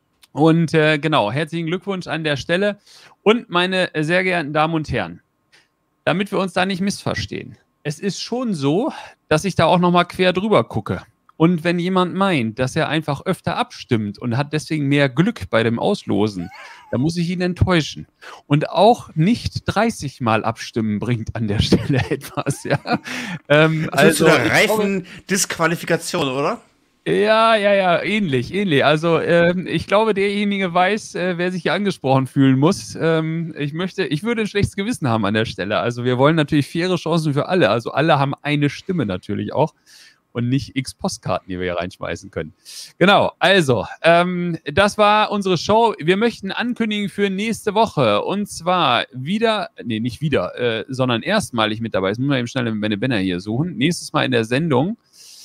Und äh, genau, herzlichen Glückwunsch an der Stelle. Und meine sehr geehrten Damen und Herren, damit wir uns da nicht missverstehen, es ist schon so, dass ich da auch nochmal quer drüber gucke. Und wenn jemand meint, dass er einfach öfter abstimmt und hat deswegen mehr Glück bei dem Auslosen, dann muss ich ihn enttäuschen. Und auch nicht dreißig Mal abstimmen bringt an der Stelle etwas. Ja? Ähm, also zu der reifen Disqualifikation, oder? Ja, ja, ja, ähnlich, ähnlich. Also ähm, ich glaube, derjenige weiß, äh, wer sich hier angesprochen fühlen muss. Ähm, ich möchte, ich würde ein schlechtes Gewissen haben an der Stelle. Also wir wollen natürlich faire Chancen für alle. Also alle haben eine Stimme natürlich auch. Und nicht x Postkarten, die wir hier reinschmeißen können. Genau, also, ähm, das war unsere Show. Wir möchten ankündigen für nächste Woche. Und zwar wieder, nee, nicht wieder, äh, sondern erstmalig mit dabei. Jetzt müssen wir eben schnell eine Banner hier suchen. Nächstes Mal in der Sendung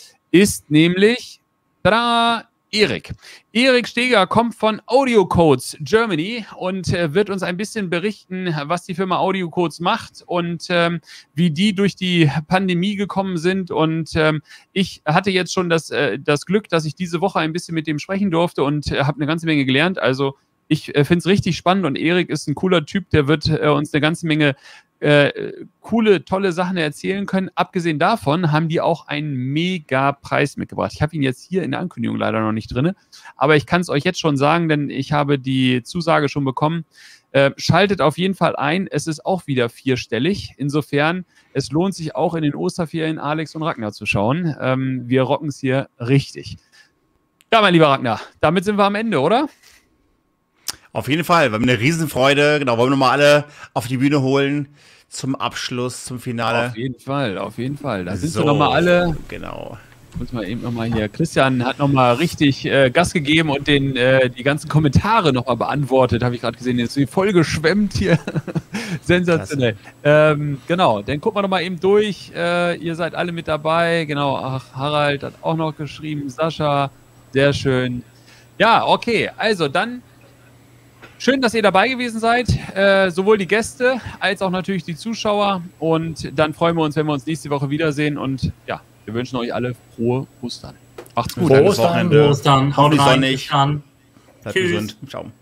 ist nämlich, tada, Erik. Erik Steger kommt von AudioCodes Germany und äh, wird uns ein bisschen berichten, was die Firma AudioCodes macht und ähm, wie die durch die Pandemie gekommen sind. Und ähm, ich hatte jetzt schon das, äh, das Glück, dass ich diese Woche ein bisschen mit dem sprechen durfte und äh, habe eine ganze Menge gelernt. Also ich äh, finde es richtig spannend und Erik ist ein cooler Typ, der wird äh, uns eine ganze Menge Äh, coole, tolle Sachen erzählen können. Abgesehen davon haben die auch einen mega Preis mitgebracht. Ich habe ihn jetzt hier in der Ankündigung leider noch nicht drin, aber ich kann es euch jetzt schon sagen, denn ich habe die Zusage schon bekommen. Äh, schaltet auf jeden Fall ein. Es ist auch wieder vierstellig. Insofern, es lohnt sich auch in den Osterferien Alex und Ragnar zu schauen. Ähm, wir rocken es hier richtig. Ja, mein lieber Ragnar, damit sind wir am Ende, oder? Auf jeden Fall, wir haben eine Riesenfreude. Genau, wollen wir nochmal alle auf die Bühne holen zum Abschluss, zum Finale. Auf jeden Fall, auf jeden Fall. Da sind so, wir nochmal alle. Genau. Muss man eben nochmal hier. Christian hat nochmal richtig äh, Gas gegeben und den, äh, die ganzen Kommentare nochmal beantwortet, habe ich gerade gesehen. Jetzt ist voll geschwemmt hier. Sensationell. Ähm, genau, dann gucken wir nochmal eben durch. Äh, ihr seid alle mit dabei. Genau, ach, Harald hat auch noch geschrieben. Sascha, sehr schön. Ja, okay, also dann. Schön, dass ihr dabei gewesen seid, äh, sowohl die Gäste als auch natürlich die Zuschauer. Und dann freuen wir uns, wenn wir uns nächste Woche wiedersehen. Und ja, wir wünschen euch alle frohe Ostern. Macht's gut. Frohe Ostern. Ostern. Haut rein. Bleibt gesund. Ciao.